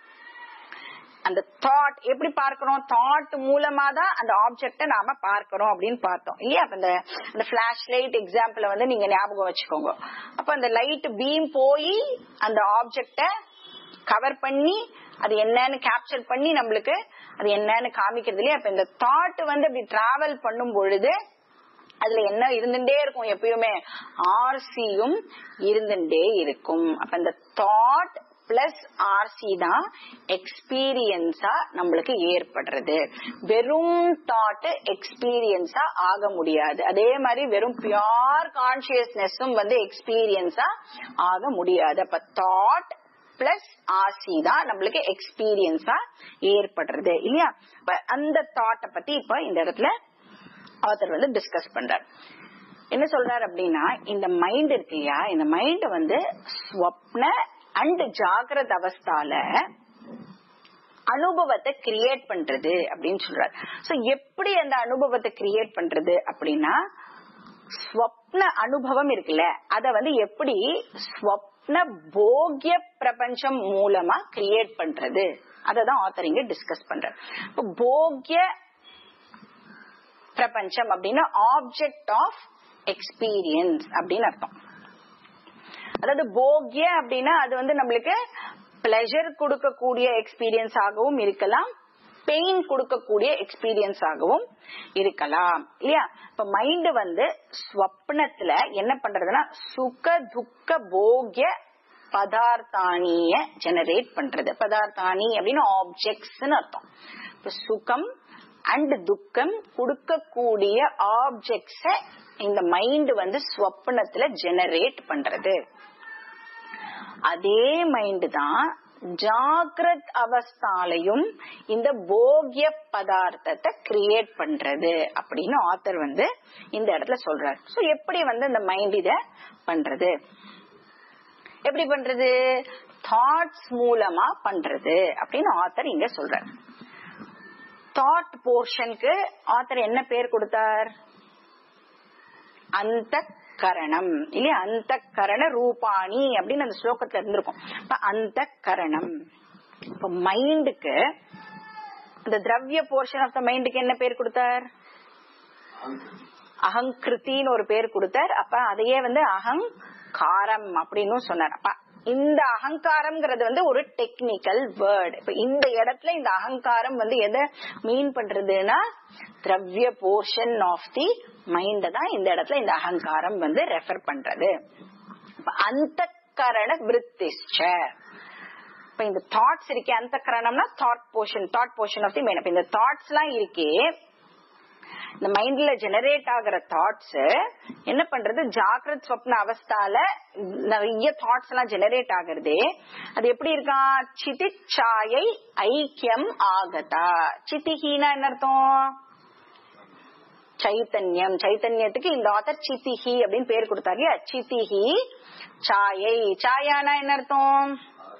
[SPEAKER 1] அந்த தாட் எப்படி பார்க்கிறோம்? தாட் மூலமா தான் அந்த ஆப்ஜெக்ட நாம பார்க்கிறோம் அப்படின்னு பார்த்தோம் இல்லையா. அந்த பிளாஷ் லைட் எக்ஸாம்பிள் நீங்க ஞாபகம் வச்சுக்கோங்க. அப்ப அந்த லைட் பீம் போய் அந்த ஆப்ஜெக்ட கவர் பண்ணி அது என்னன்னு கேப்சர் பண்ணி நம்மளுக்கு அது என்னன்னு காமிக்கிறது இல்லையா. அப்ப இந்த தாட் அப்படி டிராவல் பண்ணும் பொழுது அதுல என்ன இருந்துட்டே இருக்கும்? எப்பயுமே ஆர்சியும் இருந்துட்டே இருக்கும். அப்ப இந்த தாட் பிளஸ் ஆர்சி தான் எக்ஸ்பீரியன்ஸா நம்மளுக்கு ஏற்படுறது. வெறும் தாட் எக்ஸ்பீரியன்ஸா ஆக முடியாது. அதே மாதிரி வெறும் பியூர் கான்சியஸ்னஸும் எக்ஸ்பீரியன்ஸா ஆக முடியாது. அப்ப தாட் பிளஸ் ஆர்சி தான் நம்மளுக்கு எக்ஸ்பீரியன்ஸா ஏற்படுறது இல்லையா. அந்த தாட்டை பத்தி இப்ப இந்த இடத்துல ஆத்தர் டிஸ்கஸ் பண்றார். என்ன சொல்றாரு அப்படின்னா, இந்த மைண்ட் இருக்கு இல்லையா, இந்த மைண்ட் ஸ்வப்ன அண்ட் ஜாகிரத அவஸ்தால அனுபவத்தை கிரியேட் பண்றது அப்படின்னு சொல்றாரு. சோ எப்படி அந்த அனுபவத்தை கிரியேட் பண்றது அப்படின்னா, ஸ்வப்ன அனுபவம் இருக்குல்ல அத எப்படி ஸ்வப்ன போக்ய பிரபஞ்சம் மூலமா கிரியேட் பண்றது அததான் ஆத்தர் இங்க டிஸ்கஸ் பண்றாரு. இப்ப போக்ய பிரபஞ்சம் அப்படின்னா ஆப்ஜெக்ட் ஆஃப் எக்ஸ்பீரியன்ஸ் அப்படின்னு அர்த்தம். அதாவது போக்ய அப்படின்னா அது நம்மளுக்கு பிளஷர் கொடுக்கக்கூடிய எக்ஸ்பீரியன்ஸ் ஆகவும் இருக்கலாம், பெயின் கொடுக்கக்கூடிய எக்ஸ்பீரியன்ஸ் ஆகவும் இருக்கலாம் இல்லையா. இப்ப மைண்ட் ஸ்வப்னத்துல என்ன பண்றதுன்னா சுக துக்க போக்ய பதார்த்தானிய ஜெனரேட் பண்றது. பதார்த்தானி அப்படின்னு ஆப்ஜெக்ட்ஸ் அர்த்தம். இப்ப சுகம் அண்ட் துக்கம் கொடுக்கக்கூடிய ஆப்ஜெக்ட்ஸ இந்த மைண்ட் ஸ்வப்னத்துல ஜெனரேட் பண்றது. அதே மைண்ட் தான் ஜாகிரத் அவஸ்தாலையும் இந்த போக்ய பதார்த்தத்தை கிரியேட் பண்றது அப்படின்னு ஆத்தர் இந்த இடத்துல சொல்றாரு. சோ எப்படி இந்த மைண்ட் இத பண்றது, எப்படி பண்றது, தாட்ஸ் மூலமா பண்றது அப்படின்னு ஆத்தர் இங்க சொல்றாரு. தாட் போர்ஷனுக்கு ஆத்தர் என்ன பேர் கொடுத்தார், அந்த கரணம் இல்லையா, அந்த கரண ரூபாணி அப்படின்னு அந்த ஸ்லோகத்துல இருந்திருக்கும். அந்த கரணம் இப்ப மைண்டுக்கு, இந்த திரவிய போர்ஷன் ஆஃப் த மைண்டுக்கு என்ன பேர் கொடுத்தார், அகங்கிருத்தின்னு ஒரு பேர் கொடுத்தார். அப்ப அதையே அகங்காரம் அப்படின்னு சொன்னார். அப்ப இந்த அகங்காரம்ங்கிறது ஒரு டெக்னிக்கல் வேர்ட். இப்ப இந்த இடத்துல இந்த அகங்காரம் எதை மீன் பண்றதுன்னா திரவிய போர்ஷன் ஆஃப் தி மைண்ட் தான் இந்த இடத்துல இந்த அகங்காரம் ரெஃபர் பண்றது. அந்த கரண விருத்திஷ்ச, இப்ப இந்த தாட்ஸ் இருக்கே, அந்த கரணம்னா thought portion of the mind. அப்ப இந்த தாட்ஸ் எல்லாம் இருக்கே, இந்த மைண்ட்ல ஜெனரேட் ஆகிற தாட்ஸ் என்ன பண்றது, ஜாகிரத் ஸ்வப்ன அவஸ்தால நிறைய தாட்ஸ் எல்லாம் ஜெனரேட் ஆகுறது. அது எப்படி இருக்கா, சிதிச்சாயை ஐக்கியம் ஆகதா. சிதிஹினா என்ன அர்த்தம், சைத்தன்யம். சைத்தன்யத்துக்கு இந்த ஆத்தர் சிதிஹி அப்படின்னு பேர் கொடுத்தாரு. சிதிஹி சாயை, சாயானா என்ன அர்த்தம்,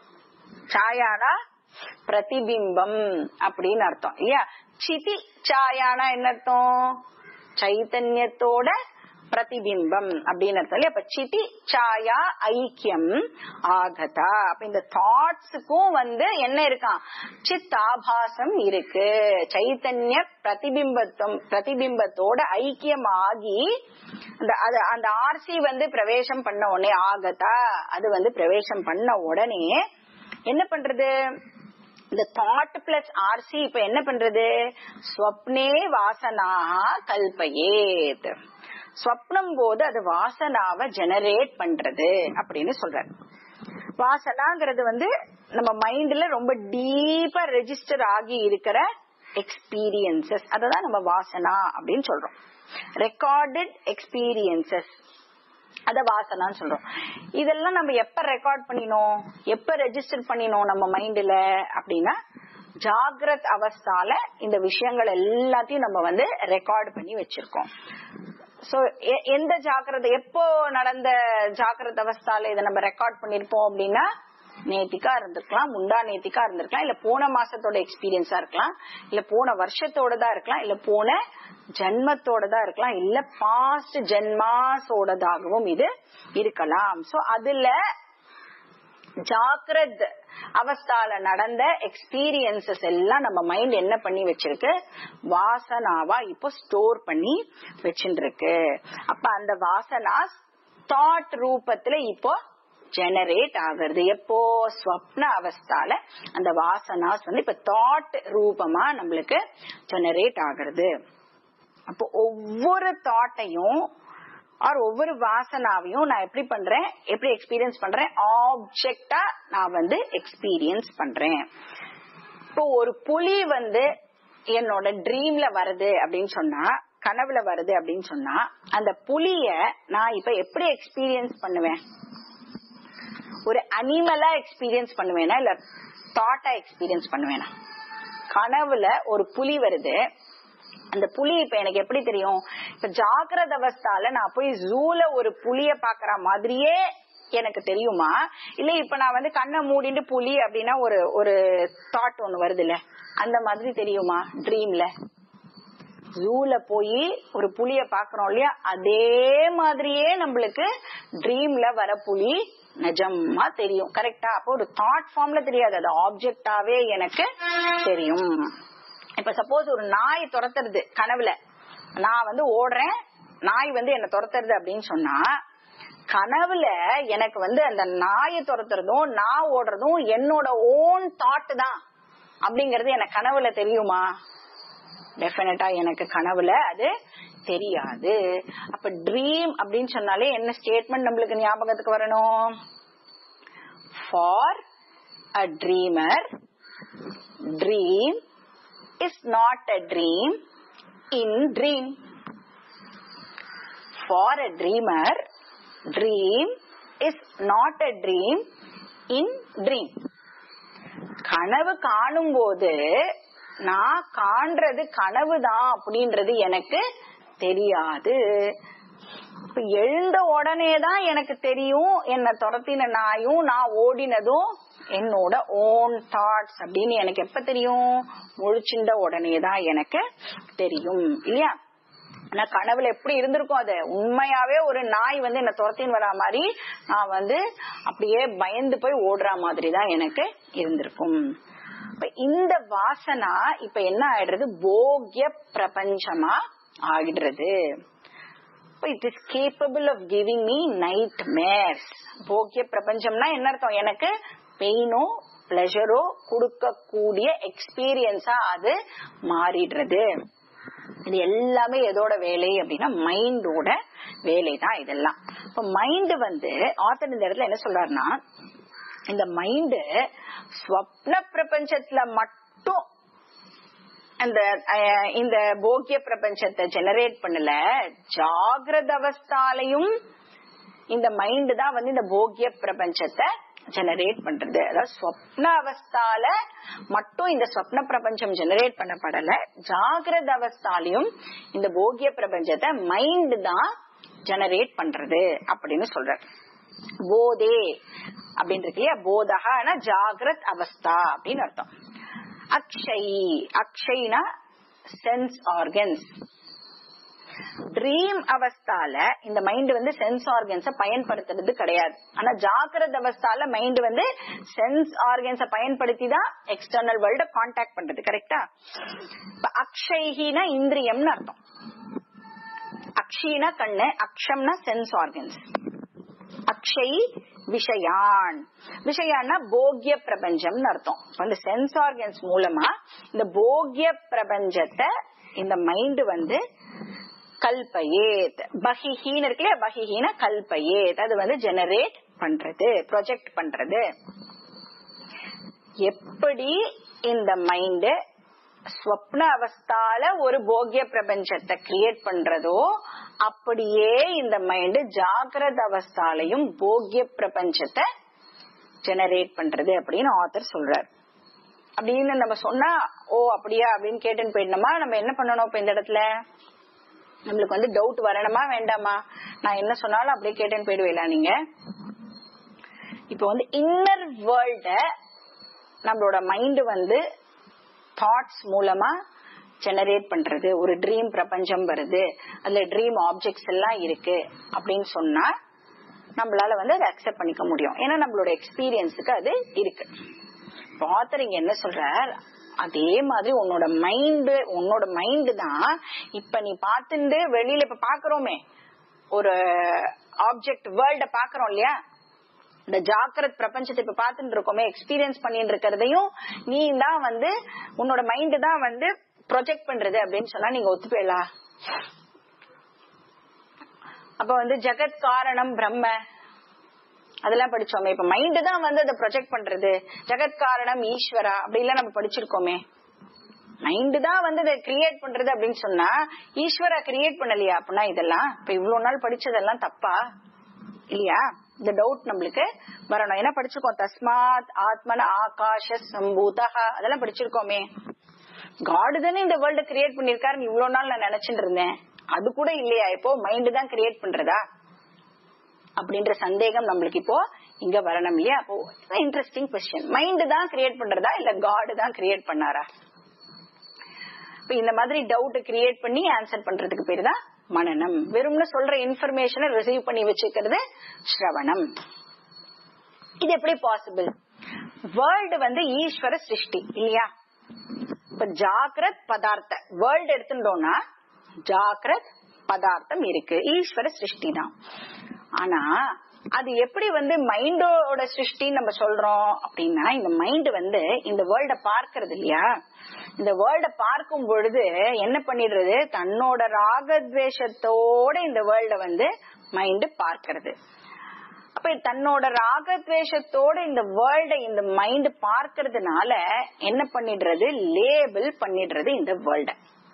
[SPEAKER 1] சாயானா பிரதிபிம்பம் அப்படின்னு அர்த்தம் இல்லையா. சிதி சாயானா என்ன அர்த்தம், சைத்தன்யத்தோட பிரதிபிம்பம் அப்படின்னு அர்த்தம் இல்லையா. அப்ப சிதி சாயா ஐக்கியம் ஆகதா. அப்ப இந்த தாட்ஸுக்கும் என்ன இருக்கான், சித்தாபாசம் இருக்கு. சைத்தன்ய பிரதிபிம்பத்தோட ஐக்கியம் ஆகி அந்த ஆர்சி பிரவேசம் பண்ண உடனே ஆகதா, அது பிரவேசம் பண்ண உடனே என்ன பண்றது, இந்த தாட் பிளஸ் ஆர்சி இப்ப என்ன பண்றது, ஸ்வப்னே வாசனா கல்பயேத். ஸ்வப்னம் போது அது வாசனாவை ஜெனரேட் பண்றது அப்படின்னு சொல்றாரு. வாசனாங்கிறது நம்ம மைண்ட்ல ரொம்ப டீப்பா ரெஜிஸ்டர் ஆகி இருக்கிற எக்ஸ்பீரியன்சஸ், அததான் நம்ம வாசனா அப்படின்னு சொல்றோம். ரெக்கார்டட் எக்ஸ்பீரியன்சஸ், அத வாசனான்னு சொல்றோம். இதெல்லாம் நம்ம எப்ப ரெக்கார்ட் பண்ணினோம், எப்ப ரெஜிஸ்டர் பண்ணினோம் நம்ம மைண்ட்ல அப்படின்னா, ஜாகிரத் அவஸ்தால இந்த விஷயங்கள் எல்லாத்தையும் நம்ம ரெக்கார்ட் பண்ணி வச்சிருக்கோம். சோ எந்த ஜாகிரத, எப்போ நடந்த ஜாகிரத் அவஸ்தால இதை நம்ம ரெக்கார்ட் பண்ணிருப்போம் அப்படின்னா, நேத்திக்கா இருந்திருக்கலாம், முந்தா நேத்திக்கா இருந்திருக்கலாம், இல்ல போன மாசத்தோட எக்ஸ்பீரியன்ஸா இருக்கலாம், இல்ல போன வருஷத்தோடதா இருக்கலாம், இல்ல போன ஜென்மத்தோடதா இருக்கலாம், இல்ல பாஸ்ட் ஜென்மாஸோடதாகவும் இது இருக்கலாம். சோ அதுல ஜாகிரத் அவஸ்தால நடந்த எக்ஸ்பீரியன்சஸ் எல்லாம் நம்ம மைண்ட் என்ன பண்ணி வச்சிருக்கு, வாசனாவா இப்போ ஸ்டோர் பண்ணி வச்சுருக்கு. அப்ப அந்த வாசனா தாட் ரூபத்துல இப்போ ஜெனரேட் ஆகுறது. எப்போ, ஸ்வப்ன அவஸ்தால அந்த வாசனாஸ் இப்ப தாட் ரூபமா நம்மளுக்கு ஜெனரேட் ஆகுறது. அப்போ ஒவ்வொரு தாட்டையும் ஒவ்வொரு வாசனாவையும் நான் எப்படி பண்றேன், எப்படி எக்ஸ்பீரியன்ஸ் பண்றேன், ஆப்ஜெக்டா நான் எக்ஸ்பீரியன்ஸ் பண்றேன். இப்போ ஒரு புலி என்னோட ட்ரீம்ல வருது அப்படின்னு சொன்னா, கனவுல வருது அப்படின்னு சொன்னா, அந்த புலிய நான் இப்ப எப்படி எக்ஸ்பீரியன்ஸ் பண்ணுவேன், ஒரு அனிமலா எக்ஸ்பீரியன்ஸ் பண்ணுவேனா இல்ல தாட்டா எக்ஸ்பீரியன்ஸ் பண்ணுவேனா? கனவுல ஒரு புலி வருது, அந்த புலி இப்ப எனக்கு எப்படி தெரியும், இப்ப ஜாகிரத அவஸ்தால நான் போய் ஜூல ஒரு புலிய பாக்குற மாதிரியே எனக்கு தெரியுமா, இல்ல இப்ப நான் கண்ணை மூடிட்டு புலி அப்படின்னா ஒரு தாட் ஒண்ணு வருது இல்ல, அந்த மாதிரி தெரியுமா ட்ரீம்ல? ஜூல போய் ஒரு புலிய பாக்குறோம் இல்லையா, அதே மாதிரியே நம்மளுக்கு ட்ரீம்ல வர புலி நிஜமா தெரியும். கரெக்டா? அப்போ ஒரு தாட் ஃபார்ம்ல தெரியாது, அது ஆப்ஜெக்டாவே எனக்கு தெரியும். இப்ப சப்போஸ் ஒரு நாய் துரத்துறது கனவுல, நான் ஓடுறேன், நாய் என்ன துரத்துறது அப்படின்னு சொன்னா, கனவுல எனக்கு அந்த நாயை துரத்துறதும் நான் ஓடுறதும் என்னோட ஓன் தாட் தான் அப்படிங்கறது எனக்கு கனவுல தெரியுமா? டெஃபினட்டா எனக்கு கனவுல அது தெரியாது. அப்ப ட்ரீம் அப்படின்னு சொன்னாலே என்ன ஸ்டேட்மெண்ட் நம்மளுக்கு ஞாபகத்துக்கு வரணும்? For a dreamer, dream is not a dream in dream. For a dreamer, dream is not a dream in dream. கனவு காணும் போது நான் காண்றது கனவுதான் அப்படின்றது எனக்கு தெரியாது. இப்ப எழுந்த உடனேதான் எனக்கு தெரியும் என்ன துரத்தின நாயும் நான் ஓடினதும் என்னோட ஓன் தாட்ஸ் அப்படின்னு எனக்கு எப்ப தெரியும்? முழிச்சின்ற உடனேதான் எனக்கு தெரியும் இல்லையா? ஆனா கனவுல எப்படி இருந்திருக்கும்? அது உண்மையாவே ஒரு நாய் வந்து என்ன துரத்தின்னு வரா மாதிரி நான் வந்து அப்படியே பயந்து போய் ஓடுற மாதிரி தான் எனக்கு இருந்திருக்கும். இந்த வாசனா இப்ப என்ன ஆயிடுறது? போக்ய பிரபஞ்சமா ஆகிடுறது. It is capable of giving me nightmares. போக்ய பிரபஞ்சம்னா என்ன அர்த்தம்? எனக்கு பெயினோ பிளஷரோ கொடுக்கக்கூடிய எக்ஸ்பீரியன்ஸா அது மாறிடுறது. இது எல்லாமே எதோட வேலை அப்படின்னா மைண்டோட வேலை தான் இதெல்லாம். இப்ப மைண்ட் வந்து ஆத்தர் இந்த இடத்துல என்ன சொல்றாருன்னா, இந்த மைண்ட் ஸ்வப்ன பிரபஞ்சத்துல மட்டும் இந்த போக்கிய பிரபஞ்சத்தை ஜெனரேட் பண்ணல, ஜாகிரத அவஸ்தாலையும் இந்த மைண்ட் தான் வந்து இந்த போக்கிய பிரபஞ்சத்தை ஜெனரேட் பண்றது. அதாவது ஸ்வப்ன அவஸ்தால மட்டும் இந்த ஸ்வப்ன பிரபஞ்சம் ஜெனரேட் பண்ணப்படல, ஜாகிரத அவஸ்தாலையும் இந்த போக்கிய பிரபஞ்சத்தை மைண்ட் தான் ஜெனரேட் பண்றது அப்படின்னு சொல்ற. போதே அப்படின்னு இருக்கு இல்லையா? போதகா ஜாகிரத் அவஸ்தா அப்படின்னு அர்த்தம். அக்ஷய், அக்ஷய்னா சென்ஸ் ஆர்கன்ஸ். ட்ரீம் அவஸ்தால இந்த மைண்ட் வந்து சென்ஸ் ஆர்கன்ஸ பயன்படுத்துறது கிடையாது. ஆனா ஜாகிரத அவஸ்தால மைண்ட் வந்து சென்ஸ் ஆர்கன்ஸ பயன்படுத்தி தான் எக்ஸ்டர்னல் வேர்ல்ட கான்டாக்ட் பண்றது. கரெக்டா? இப்ப அக்ஷய்னா இந்திரியம்னு அர்த்தம். அக்ஷினா கண்ணு, அக்ஷம்னா சென்ஸ் ஆர்கன்ஸ். அக்ஷய் விஷயான், விஷயான்னா போக்ய பிரபஞ்சம் அர்த்தம். அந்த சென்ஸ் ஆர்கன்ஸ் மூலமா இந்த போக்ய பிரபஞ்சத்தை இந்த மைண்ட் வந்து கல்பயேத், பஹிஹீன் இருக்குல்ல, பஹிஹீன கல்பயேத், அது வந்து ஜெனரேட் பண்றது, ப்ரொஜெக்ட் பண்றது. எப்படி இந்த மைண்ட் ஸ்வப்ன அவஸ்தால ஒரு போக்ய பிரபஞ்சத்தை கிரியேட் பண்றதோ அப்படியே இந்த மைண்ட் ஜாகிரத அவஸ்தாலையும் போக்ய பிரபஞ்சத்தை ஜெனரேட் பண்றது அப்படின்னு ஆத்தர் சொல்றார். அப்படின்னு நம்ம சொன்னா ஓ அப்படியா அப்படின்னு கேட்டுன்னு போயிடணுமா? நம்ம என்ன பண்ணணும் இப்ப இந்த இடத்துல? நம்மளுக்கு வந்து டவுட் வரணுமா வேண்டாமா? நான் என்ன சொன்னாலும் அப்படியே கேட்டுன்னு போயிடுவீங்களா நீங்க? இப்ப வந்து இன்னர் வேர்ல்ட நம்மளோட மைண்ட் வந்து தாட்ஸ் மூலமா ஜெனரேட் பண்றது. ஒரு ட்ரீம் பிரபஞ்சம் வருது, அதுல ட்ரீம் ஆப்ஜெக்ட்ஸ் எல்லாம் இருக்கு அப்படின்னு சொன்னா நம்மளால வந்து அதை அக்செப்ட் பண்ணிக்க முடியும். ஏன்னா நம்மளோட எக்ஸ்பீரியன்ஸுக்கு அது இருக்கு. ஆத்தர் இங்க என்ன சொல்றார்? அதே மாதிரி உன்னோட மைண்ட் தான் இப்ப நீ பார்த்துட்டு வெளியில இப்ப பாக்குறோமே ஒரு ஆப்ஜெக்ட் வேர்ல்ட பாக்குறோம் இல்லையா? இந்த ஜாக்கிரத் பிரபஞ்சத்தை இப்ப பாத்துட்டு இருக்கோமே, எக்ஸ்பீரியன்ஸ் பண்ணிட்டு இருக்கிறதையும் நீ தான் வந்து உன்னோட மைண்ட் தான் வந்து ப்ரொஜெக்ட் பண்றது அப்படின்னு சொன்னா நீங்க ஒத்துப்பேலா? அப்ப வந்து ஜெகத் காரணம் பிரம்ம அதெல்லாம் படிச்சோமே. இப்ப மைண்ட் தான் வந்து அதை ப்ரொஜெக்ட் பண்றது. ஜெகத் காரணம் ஈஸ்வரா அப்படி எல்லாம் நம்ம படிச்சிருக்கோமே. மைண்ட் தான் வந்து அதை கிரியேட் பண்றது அப்படின்னு சொன்னா ஈஸ்வரா கிரியேட் பண்ணலையா? அப்படின்னா இதெல்லாம் இப்ப இவ்வளவு நாள் படிச்சதெல்லாம் தப்பா இல்லையா? இந்த டவுட் நம்மளுக்கு வரணும். என்ன படிச்சிருக்கோம்? தஸ்மாத் ஆத்மன ஆகாஷ சம்பூதா அதெல்லாம் படிச்சிருக்கோமே. காடு தானே இந்த வேர்ல்ட கிரியேட் பண்ணிருக்காரு இவ்வளவு நாள் நான் நினைச்சிட்டு இருந்தேன். அது கூட இல்லையா? இப்போ மைண்ட் தான் கிரியேட் பண்றதா அப்படின்ற சந்தேகம் நம்மளுக்கு இப்போ இங்க வரணும் இல்லையா? அப்போ இன்ட்ரெஸ்டிங் क्वेश्चन. மைண்ட் தான் கிரியேட் பண்றதா இல்ல காடு தான் கிரியேட் பண்ணாரா? இப்ப இந்த மாதிரி டவுட் கிரியேட் பண்ணி ஆன்சர் பண்றதுக்கு பேரு தான் மனனம். வெறும்னு சொல்ற இன்ஃபர்மேஷனை ரிசீவ் பண்ணி வச்சுக்கிறது ஸ்ரவணம். இது எப்படி பாசிபிள்? வேர்ல்டு வந்து ஈஸ்வர சிருஷ்டி இல்லையா? இப்ப ஜாகிரத் பதார்த்த வேர்ல்டு எடுத்துட்டோம்னா ஜாகிரத் பதார்த்தம் இருக்கு, ஈஸ்வர சிருஷ்டி தான். ஆனா அது எப்படி வந்து மைண்டோட சிருஷ்டின்னு நம்ம சொல்றோம் அப்படின்னா, இந்த மைண்ட் வந்து இந்த வேர்ல்ட பார்க்கறது இல்லையா? இந்த வேர்ல்ட பார்க்கும் பொழுது என்ன பண்ணிடுறது? தன்னோட ராகத்வேஷத்தோட இந்த வேர்ல்ட வந்து மைண்ட் பார்க்கிறது. அப்ப தன்னோட ராகத்வேஷத்தோட இந்த வேர்ல்ட இந்த மைண்ட் பார்க்கறதுனால என்ன பண்ணிடுறது? லேபிள் பண்ணிடுறது. இந்த வேர்ல்ட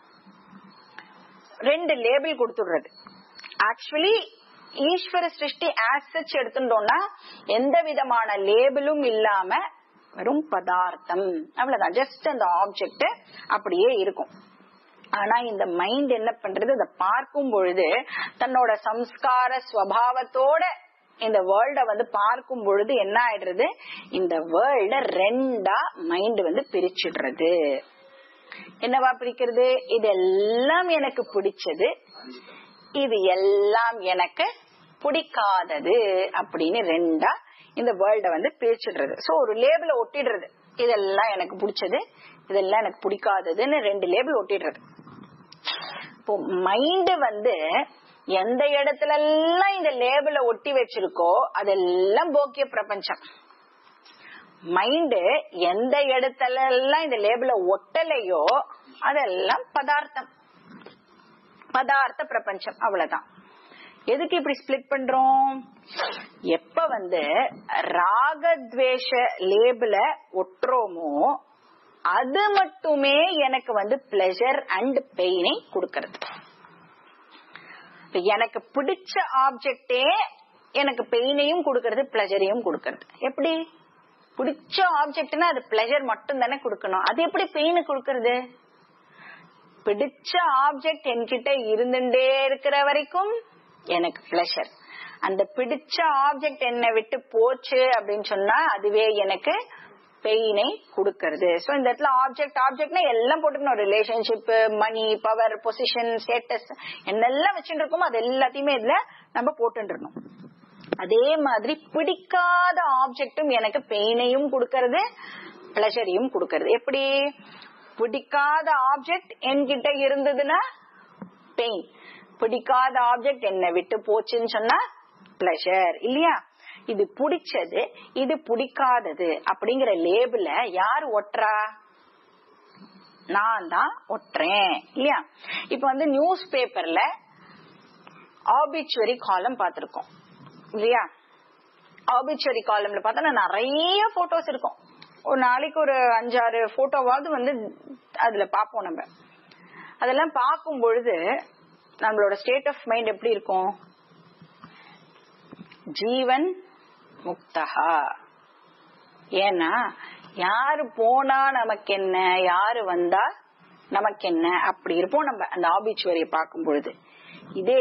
[SPEAKER 1] 2 லேபிள் கொடுத்துடுறது. ஆக்சுவலி ஈஸ்வர சிருஷ்டி ஆஸ் சச் எடுத்துட்டோம்னா எந்த விதமான லேபிளும் இல்லாம வெறும் பதார்த்தம் அவ்வளவுதான். ஜஸ்ட் அந்த ஆப்ஜெக்ட் அப்படியே இருக்கும். ஆனா இந்த மைண்ட் என்ன பண்றது, அதை பார்க்கும் பொழுது தன்னோட சம்ஸ்கார ஸ்வபாவத்தோட இந்த வேர்ல்ட வந்து பார்க்கும் பொழுது என்ன ஆயிடுறது, இந்த வேர்ல்ட ரெண்டா மைண்ட் வந்து பிரிச்சிடுறது. என்னவா பிரிக்கிறது, இதெல்லாம் எனக்கு பிடிச்சது, இது எல்லாம் எனக்கு பிடிக்காதது அப்படின்னு ரெண்டா இந்த வேர்ல்ட வந்து பிரிச்சிடுறது. சோ ஒரு லேபிள ஒட்டிடுறது, இதெல்லாம் எனக்கு பிடிச்சது, இதெல்லாம் எனக்கு பிடிக்காததுன்னு 2 லேபிள் ஒட்டிடுறது. இப்போ மைண்ட் வந்து எந்த இடத்துல எல்லாம் இந்த லேபிள ஒட்டி வச்சிருக்கோ அதெல்லாம் போக்கிய பிரபஞ்சம். மைண்ட் எந்த இடத்துல எல்லாம் இந்த லேபிள ஒட்டலையோ அதெல்லாம் பதார்த்தம், பதார்த்த பிரபஞ்சம். அவ்வளவுதான். எதுக்கு இப்படி ஸ்பிளிட் பண்றோம், எப்ப வந்து ராகத்வேஷ லேபிள ஒட்டுறோமோ அது மட்டுமே எனக்கு வந்து பிளஷர் அண்ட் பெயினை கொடுக்கறது. எனக்கு பிடிச்ச ஆப்ஜெக்டே எனக்கு பெயினையும் கொடுக்கறது, பிளஷரையும் கொடுக்கறது. எப்படி பிடிச்ச ஆப்ஜெக்ட்னா அது பிளஷர் மட்டும் தானே கொடுக்கணும், அது எப்படி பெயின் கொடுக்கறது? பிடிச்ச ஆப்ஜெக்ட் என்கிட்ட இருந்துட்டே இருக்கிற வரைக்கும் எனக்கு பிளஷர். அந்த பிடிச்ச ஆப்ஜெக்ட் என்னை விட்டு போச்சு அப்படின்னு சொன்னா அதுவே எனக்கு பெயினை கொடுக்கறது. சோ இந்த இடத்துல ஆப்ஜெக்ட் ஆப்ஜெக்ட்னா எல்லாம் போட்டுக்கணும். Relationship, money, power, position, status என்னெல்லாம் வச்சுட்டு இருக்கோமோ அது எல்லாத்தையுமே இதுல நம்ம போட்டுருக்கணும். அதே மாதிரி பிடிக்காத ஆப்ஜெக்டும் எனக்கு பெயினையும் கொடுக்கறது, பிளஷரையும் கொடுக்கறது. எப்படி, பிடிக்காத ஆப்ஜெக்ட் என்கிட்ட இருந்ததுன்னா பெயின், பிடிக்காத ஆப்ஜெக்ட் என்னை விட்டு போச்சுன்னு சொன்னா பிளஷர் இல்லையா? இது பிடிச்சது, இது பிடிக்காதது அப்படிங்கிற லேபிள யார் ஒட்டுறா, நான் தான் ஒட்டுறேன் இல்லையா? இப்ப வந்து நியூஸ் பேப்பர்ல ஆபிச்சுவரி காலம் பார்த்திருக்கோம் இல்லையா? ஆபிச்சுவரி காலம்ல பார்த்தா நிறைய போட்டோஸ் இருக்கும். ஒரு நாளைக்கு ஒரு 5-6 போட்டோவாவது வந்து அதுல பாப்போம். நம்ம அதெல்லாம் பார்க்கும் பொழுது நம்மளோட ஸ்டேட் ஆஃப் மைண்ட் எப்படி இருக்கும், ஜீவன் முக்தஹா. ஏன்னா யாரு போனா நமக்கு என்ன, யாரு வந்தா நமக்கு என்ன அப்படி இருப்போம் நம்ம அந்த ஆபிச்சுவரியை பார்க்கும் பொழுது. இதே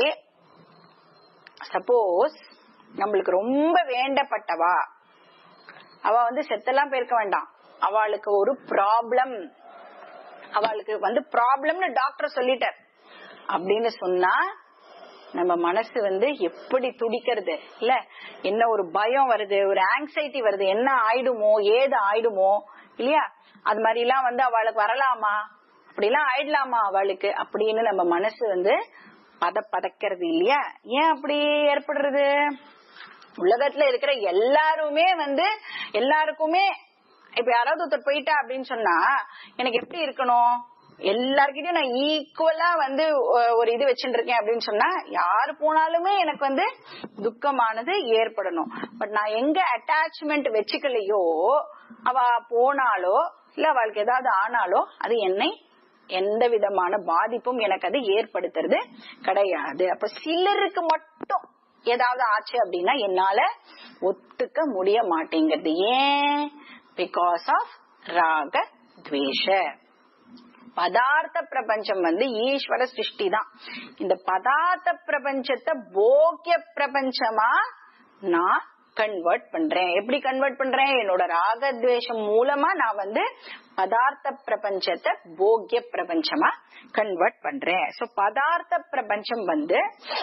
[SPEAKER 1] சப்போஸ் நம்மளுக்கு ரொம்ப வேண்டப்பட்டவா, அவ வந்து செத்தெல்லாம் போயிருக்க வேண்டாம், அவளுக்கு ஒரு ப்ராப்ளம், அவளுக்கு வந்து ப்ராப்ளம்னு டாக்டர் சொல்லிட்டார் அப்படின்னு சொன்னா நம்ம மனசு வந்து எப்படி துடிக்கிறது இல்ல? என்ன ஒரு பயம் வருது, ஒரு ஆங்ஸைட்டி வருது, என்ன ஆயிடுமோ ஏது ஆயிடுமோ இல்லையா? அது மாதிரி எல்லாம் வந்து அவளுக்கு வரலாமா, அப்படி எல்லாம் ஆயிடலாமா அவளுக்கு அப்படின்னு நம்ம மனசு வந்து பதக்கிறது இல்லையா? ஏன் அப்படி ஏற்படுறது? உலகத்துல இருக்கிற எல்லாருமே வந்து எல்லாருக்குமே இப்ப யாராவது ஒருத்தர் போயிட்டா அப்படின்னு சொன்னா எனக்கு எப்படி இருக்கணும், எல்லார்கிட்டயும் நான் ஈக்குவலா வந்து ஒரு இது வச்சுட்டு இருக்கேன் அப்படின்னு சொன்னா யாரு போனாலுமே எனக்கு வந்து துக்கமானது ஏற்படணும். பட் நான் எங்க அட்டாச்மெண்ட் வச்சுக்கலையோ, அவ போனாலோ இல்ல அவளுக்கு ஏதாவது ஆனாலோ அது என்னை எந்த விதமான பாதிப்பும் எனக்கு அது ஏற்படுத்துறது கிடையாது. அப்ப சிலருக்கு மட்டும் ஏதாவது ஆச்சு அப்படின்னா என்னால ஒத்துக்க முடிய மாட்டேங்கிறது. ஏன்? பிகாஸ் ஆஃப் ராக துவேஷ. பதார்த்த பிரபஞ்சம் வந்து ஈஸ்வர சிருஷ்டி தான். இந்த பதார்த்த பிரபஞ்சத்தை போக்கிய பிரபஞ்சமா நான் கன்வெர்ட் பண்றேன். எப்படி கன்வெர்ட் பண்றேன்? என்னோட ராகத்வேஷம் மூலமா நான் வந்து பதார்த்த பிரபஞ்சத்தை போக்கிய பிரபஞ்சமா கன்வெர்ட் பண்றேன். சோ பதார்த்த பிரபஞ்சம் வந்து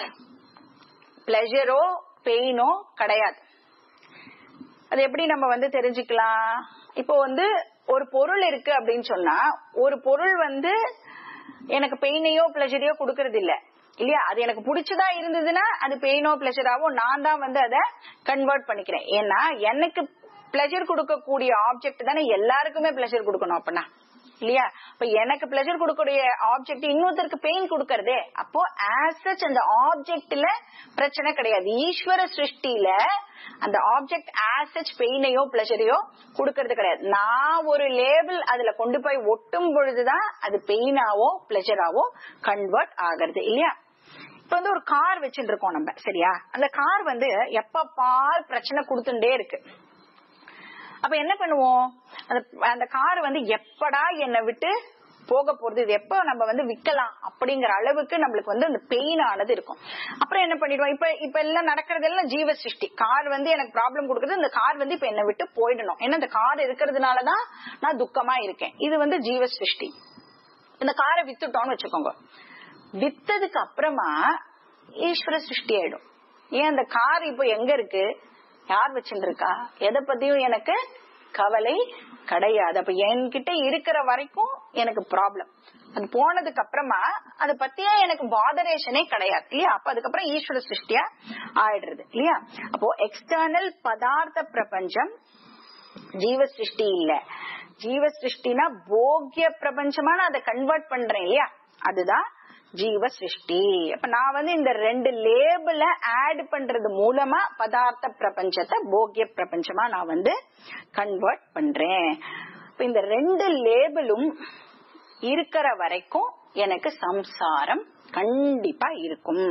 [SPEAKER 1] பிளஷரோ பெயினோ கிடையாது. அது எப்படி நம்ம வந்து தெரிஞ்சுக்கலாம்? இப்போ வந்து ஒரு பொருள் இருக்கு அப்படின்னு சொன்னா ஒரு பொருள் வந்து எனக்கு பெயினையோ பிளஷரையோ கொடுக்கறது இல்ல இல்லையா? அது எனக்கு பிடிச்சதா இருந்ததுன்னா அது பெயினோ பிளஷராவோ நான் தான் வந்து அதை கன்வெர்ட் பண்ணிக்கிறேன். ஏன்னா எனக்கு பிளஷர் கொடுக்கக்கூடிய ஆப்ஜெக்ட் தானே எல்லாருக்குமே பிளஷர் கொடுக்கணும் அப்பனா இல்லையா? இப்ப எனக்கு பிளஷர் கொடுக்கக்கூடிய ஆப்ஜெக்ட் இன்னொருத்தருக்கு பெயின் கொடுக்கறதே, அப்போ ஆஸ் சச் அந்த ஆப்ஜெக்ட்ல பிரச்சனை கிடையாது. ஈஸ்வர சிருஷ்டில அந்த ஆப்ஜெக்ட் ஆஸ் சச் பெயினையோ பிளஷரையோ கொடுக்கறது கிடையாது. நான் ஒரு லேபிள் அதுல கொண்டு போய் ஒட்டும் பொழுதுதான் அது பெயினாவோ பிளஷராவோ கன்வெர்ட் ஆகிறது இல்லையா? இப்ப வந்து ஒரு கார் வச்சுட்டு இருக்கோம் நம்ம, சரியா? அந்த கார் வந்து எப்ப பால் பிரச்சனை கொடுத்துட்டே இருக்கு. அப்ப என்ன பண்ணுவோம், அந்த கார் வந்து எப்படா என்னை விட்டு போக போறது, இது எப்ப நம்ம வந்து விக்கலாம் அப்படிங்கிற அளவுக்கு நம்மளுக்கு வந்து அந்த பெயின் ஆனது இருக்கும். அப்புறம் என்ன பண்ணிடுவோம், இப்ப எல்லாம் நடக்கிறதெல்லாம் ஜீவ சிருஷ்டி. கார் வந்து எனக்கு ப்ராப்ளம் கொடுக்குறது, இந்த கார் வந்து இப்ப என்னை விட்டு போயிடணும், ஏன்னா இந்த கார் இருக்கிறதுனாலதான் நான் துக்கமா இருக்கேன். இது வந்து ஜீவ சிருஷ்டி. இந்த காரை வித்துட்டோம்னு வச்சுக்கோங்க, வித்ததுக்கு அப்புறமா ஈஸ்வர சிருஷ்டி ஆயிடும். ஏன் அந்த கார் இப்ப எங்க இருக்கு, யார் வச்சுருக்கா, எதை பத்தியும் எனக்கு கவலை கிடையாது. அப்ப என்கிட்ட இருக்கிற வரைக்கும் எனக்கு ப்ராப்ளம், அது போனதுக்கு அப்புறமா அதை பத்தியா எனக்கு பாதரேஷனே கிடையாது இல்லையா. அப்ப அதுக்கப்புறம் ஈஸ்வர சிருஷ்டியா ஆயிடுறது இல்லையா. அப்போ எக்ஸ்டர்னல் பதார்த்த பிரபஞ்சம் ஜீவ சிருஷ்டி இல்ல. ஜீவ சிருஷ்டினா போக்கிய பிரபஞ்சமா நான் அதை கன்வெர்ட் பண்றேன் இல்லையா, அதுதான் ஜீவ சிருஷ்டி. அப்ப நான் வந்து இந்த ரெண்டு லேபிள ஆட் பண்றது மூலமா பதார்த்த பிரபஞ்சத்தை போக்கிய பிரபஞ்சமா நான் வந்து கன்வெர்ட் பண்றேன். இப்ப இந்த ரெண்டு லேபிளும் இருக்கிற வரைக்கும் எனக்கு சம்சாரம் கண்டிப்பா இருக்கும்.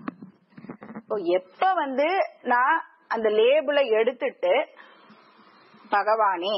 [SPEAKER 1] எப்ப வந்து நான் அந்த லேபிளை எடுத்துட்டு பகவானே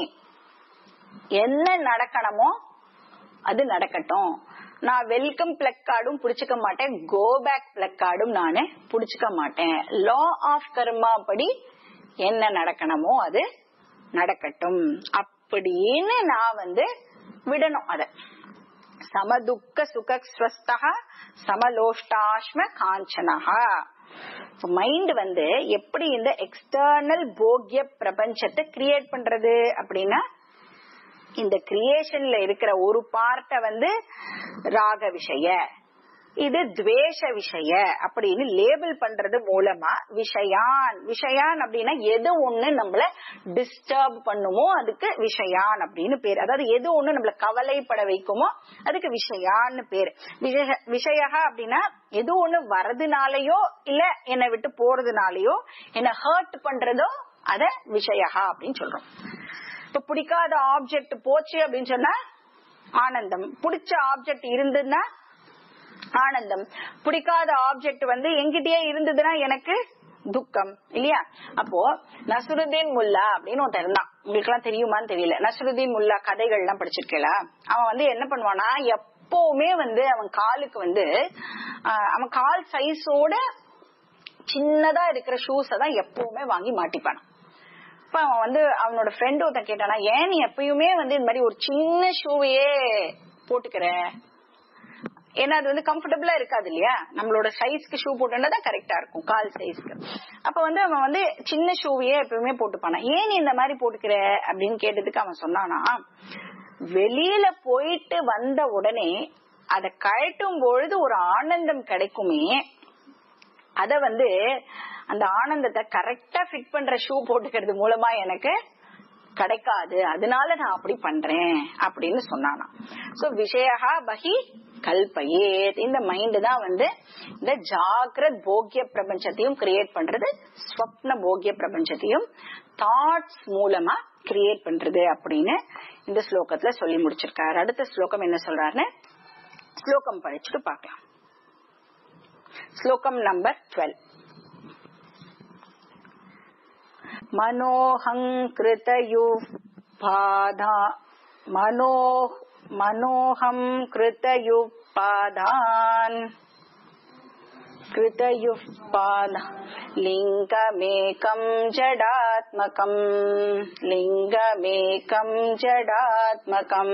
[SPEAKER 1] என்ன நடக்கணுமோ அது நடக்கட்டும், நான் வெல்கம் பிளக் கார்டும் புடிச்சுக்க மாட்டேன், கோ பேக் பிளக் கார்டும் நானு புடிச்சுக்க மாட்டேன், லா ஆஃப் கர்மா படி என்ன நடக்கணுமோ அது நடக்கட்டும் அப்படின்னு நான் வந்து விடணும். அத சமதுக்க சுகஸ்வஸ்தா சமலோஷ்டாஷ்ம காஞ்சனஹா. மைண்ட் வந்து எப்படி இந்த எக்ஸ்டர்னல் போக்கிய பிரபஞ்சத்தை கிரியேட் பண்றது அப்படின்னா, இந்த கிரியேஷன்ல இருக்கிற ஒரு பார்ட்ட வந்து ராக விஷய, இது துவேஷ விஷய அப்படின்னு லேபிள் பண்றது மூலமா விஷயான். விஷயான் அப்படின்னா எது ஒண்ணு நம்மள டிஸ்டர்ப் பண்ணுமோ அதுக்கு விஷயான் அப்படின்னு பேரு. அதாவது எது ஒண்ணு நம்மள கவலைப்பட வைக்குமோ அதுக்கு விஷயான்னு பேரு. விஷயா அப்படின்னா எது ஒண்ணு வரதுனாலயோ இல்ல என்னை விட்டு போறதுனாலயோ என்ன ஹர்ட் பண்றதோ அத விஷயா அப்படின்னு சொல்றோம். இப்ப பிடிக்காத ஆப்ஜெக்ட் போச்சு அப்படின்னு சொன்னா ஆனந்தம், பிடிச்ச ஆப்ஜெக்ட் இருந்ததுன்னா ஆனந்தம், பிடிக்காத ஆப்ஜெக்ட் வந்து என்கிட்டயே இருந்ததுன்னா எனக்கு துக்கம் இல்லையா. அப்போ நஸ்ருதீன் முல்லா அப்படின்னு ஒருத்தர் இருந்தான், உங்களுக்கு எல்லாம் தெரியுமான்னு தெரியல. நஸ்ருதீன் முல்லா கதைகள் எல்லாம் படிச்சிருக்கல. அவன் வந்து என்ன பண்ணுவானா, எப்பவுமே வந்து அவன் காலுக்கு வந்து அவன் கால் சைஸோட சின்னதா இருக்கிற ஷூஸ தான் எப்பவுமே வாங்கி மாட்டிப்பான். இப்ப அவன் வந்து அவனோட ஃப்ரெண்ட் ஒருத்தன் கேட்டானா, ஏன் நீ எப்பயுமே வந்து இந்த மாதிரி ஒரு சின்ன ஷூவையே போட்டுக்கிற, ஏன்னா அது வந்து கம்ஃபர்டபுளா இருக்காது இல்லையா, நம்மளோட சைஸ்க்கு ஷூ போட்டுதான் கரெக்டா இருக்கும் கால் சைஸ்க்கு. அப்ப வந்து அவன் வந்து சின்ன ஷூவையே எப்பயுமே போட்டுப்பானா. ஏன் நீ இந்த மாதிரி போட்டுக்கிற அப்படின்னு கேட்டதுக்கு அவன் சொன்னானா, வெளியில போயிட்டு வந்த உடனே அதை கழட்டும் பொழுது ஒரு ஆனந்தம் கிடைக்குமே, அத வந்து அந்த ஆனந்தத்தை கரெக்டா ஃபிட் பண்ற ஷூ போட்டுக்கிறது மூலமா எனக்கு கிடைக்காது, அதனால நான் அப்படி பண்றேன் அப்படின்னு சொன்னானா. சோ விஷயா பகி கல்பயே, இந்த மைண்ட் தான் வந்து இந்த ஜாகிரத் போக்கிய பிரபஞ்சத்தையும் கிரியேட் பண்றது, ஸ்வப்ன போக்கிய பிரபஞ்சத்தையும் தாட்ஸ் மூலமா கிரியேட் பண்றது அப்படின்னு இந்த ஸ்லோகத்துல சொல்லி முடிச்சிருக்காரு. அடுத்த ஸ்லோகம் என்ன சொல்றாருன்னு ஸ்லோகம் படிச்சுட்டு பார்க்கலாம். ஸ்லோகம் நம்பர் 12. மனோஹம் கிருதயுப்பாதான் லிங்கமேகம் ஜடாத்மகம்